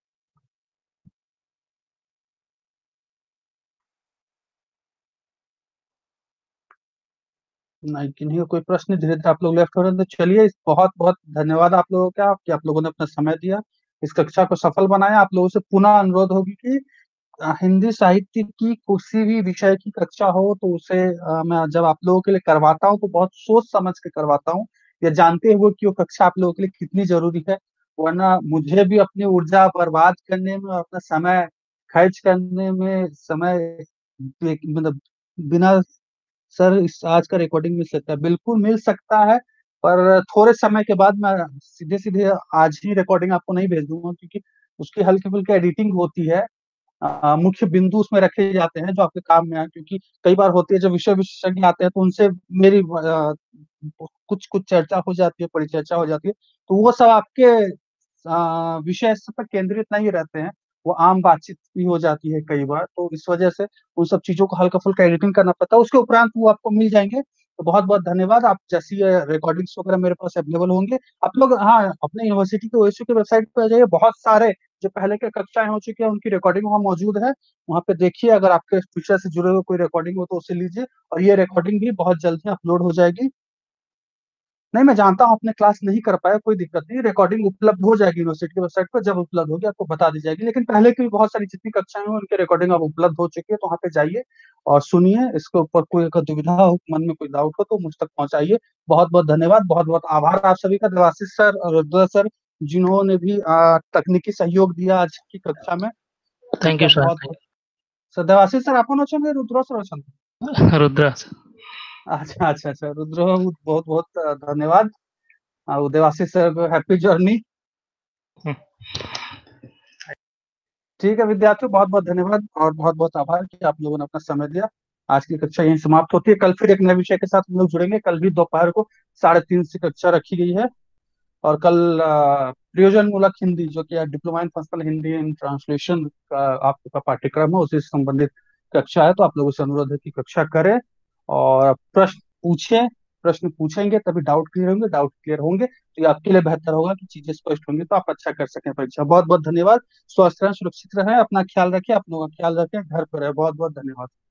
नहीं, किन्हीं का कोई प्रश्न, धीरे धीरे आप लोग लेफ्ट हो रहे हैं, तो चलिए बहुत बहुत धन्यवाद आप लोगों का कि आप लोगों ने अपना समय दिया, इस कक्षा को सफल बनाया। आप लोगों से पुनः अनुरोध होगी कि हिंदी साहित्य की किसी भी विषय की कक्षा हो तो उसे मैं जब आप लोगों के लिए करवाता हूँ तो बहुत सोच समझ के करवाता हूँ, ये जानते हुए कि वो कक्षा आप लोगों के लिए कितनी जरूरी है। वरना मुझे भी अपनी ऊर्जा बर्बाद करने में और अपना समय खर्च करने में समय मतलब बिना, सर इस आज का रिकॉर्डिंग मिल सकता है, बिल्कुल मिल सकता है, पर थोड़े समय के बाद मैं सीधे सीधे आज ही रिकॉर्डिंग आपको नहीं भेज दूंगा, क्योंकि उसकी हल्की फुल्की एडिटिंग होती है। मुख्य बिंदु उसमें रखे जाते हैं जो आपके काम में आए, क्योंकि कई बार होती है जब विषय विशेषज्ञ आते हैं तो उनसे मेरी कुछ कुछ चर्चा हो जाती है, परिचर्चा हो जाती है, तो वो सब आपके विषय पर केंद्रित नहीं रहते हैं, वो आम बातचीत भी हो जाती है कई बार, तो इस वजह से उन सब चीजों को हल्का फुल्का एडिटिंग करना पड़ता है। उसके उपरांत वो आपको मिल जाएंगे। तो बहुत बहुत धन्यवाद। आप जैसी रिकॉर्डिंग्स वगैरह मेरे पास अवेलेबल होंगे, आप लोग हाँ अपने यूनिवर्सिटी के ओएसयू की वेबसाइट पर आ जाइए, बहुत सारे जो पहले के कक्षाएं हो चुकी है उनकी रिकॉर्डिंग वहाँ मौजूद है, वहाँ पे देखिए, अगर आपके विषय से जुड़े हुए कोई रिकॉर्डिंग हो तो उसे लीजिए, और ये रिकॉर्डिंग भी बहुत जल्द ही अपलोड हो जाएगी। नहीं, मैं जानता हूँ आपने क्लास नहीं कर पाया, कोई दिक्कत नहीं, रिकॉर्डिंग उपलब्ध हो जाएगी यूनिवर्सिटी की वेबसाइट पर, जब उपलब्ध होगी आपको बता दी जाएगी। लेकिन पहले की भी बहुत सारी जितनी कक्षाएं हैं उनकी रिकॉर्डिंग अब उपलब्ध हो चुकी है, तो वहाँ पे जाइए और सुनिए। इसके ऊपर कोई अगर दुविधा हो, मन में कोई डाउट हो तो मुझ तक पहुंचाइए। बहुत बहुत धन्यवाद, बहुत बहुत आभार आप सभी का, देवाशीष सर और रुद्र सर, जिन्होंने भी तकनीकी सहयोग दिया आज की कक्षा में, थैंक यू उनका सर। बहुत बहुत। सर देवाशीष सर आपन अछन, रुद्र सर अछन? रुद्रा सर। अच्छा अच्छा अच्छा, रुद्र बाबू बहुत बहुत धन्यवाद। देवाशीष सर को हैप्पी जर्नी। ठीक है विद्यार्थियों, बहुत बहुत धन्यवाद और बहुत बहुत आभार कि आप लोगों ने अपना समय दिया। आज की कक्षा यहीं समाप्त होती है, कल फिर एक नए विषय के साथ हम लोग जुड़ेंगे। कल भी दोपहर को 3:30 से कक्षा रखी गई है, और कल प्रयोजन मूलक हिंदी जो कि diploma in functional Hindi in translation का आपका पाठ्यक्रम है, उसी से संबंधित कक्षा है, तो आप लोगों से अनुरोध है कि कक्षा करें और प्रश्न पूछें। प्रश्न पूछेंगे तभी डाउट क्लियर होंगे, डाउट क्लियर होंगे तो ये आपके लिए बेहतर होगा कि चीजें स्पष्ट होंगी, तो आप अच्छा कर सकें परीक्षा। बहुत बहुत धन्यवाद। स्वस्थ रहें, सुरक्षित रहें, अपना ख्याल रखें, आप लोगों का ख्याल रखें, घर पर रहें। बहुत बहुत धन्यवाद।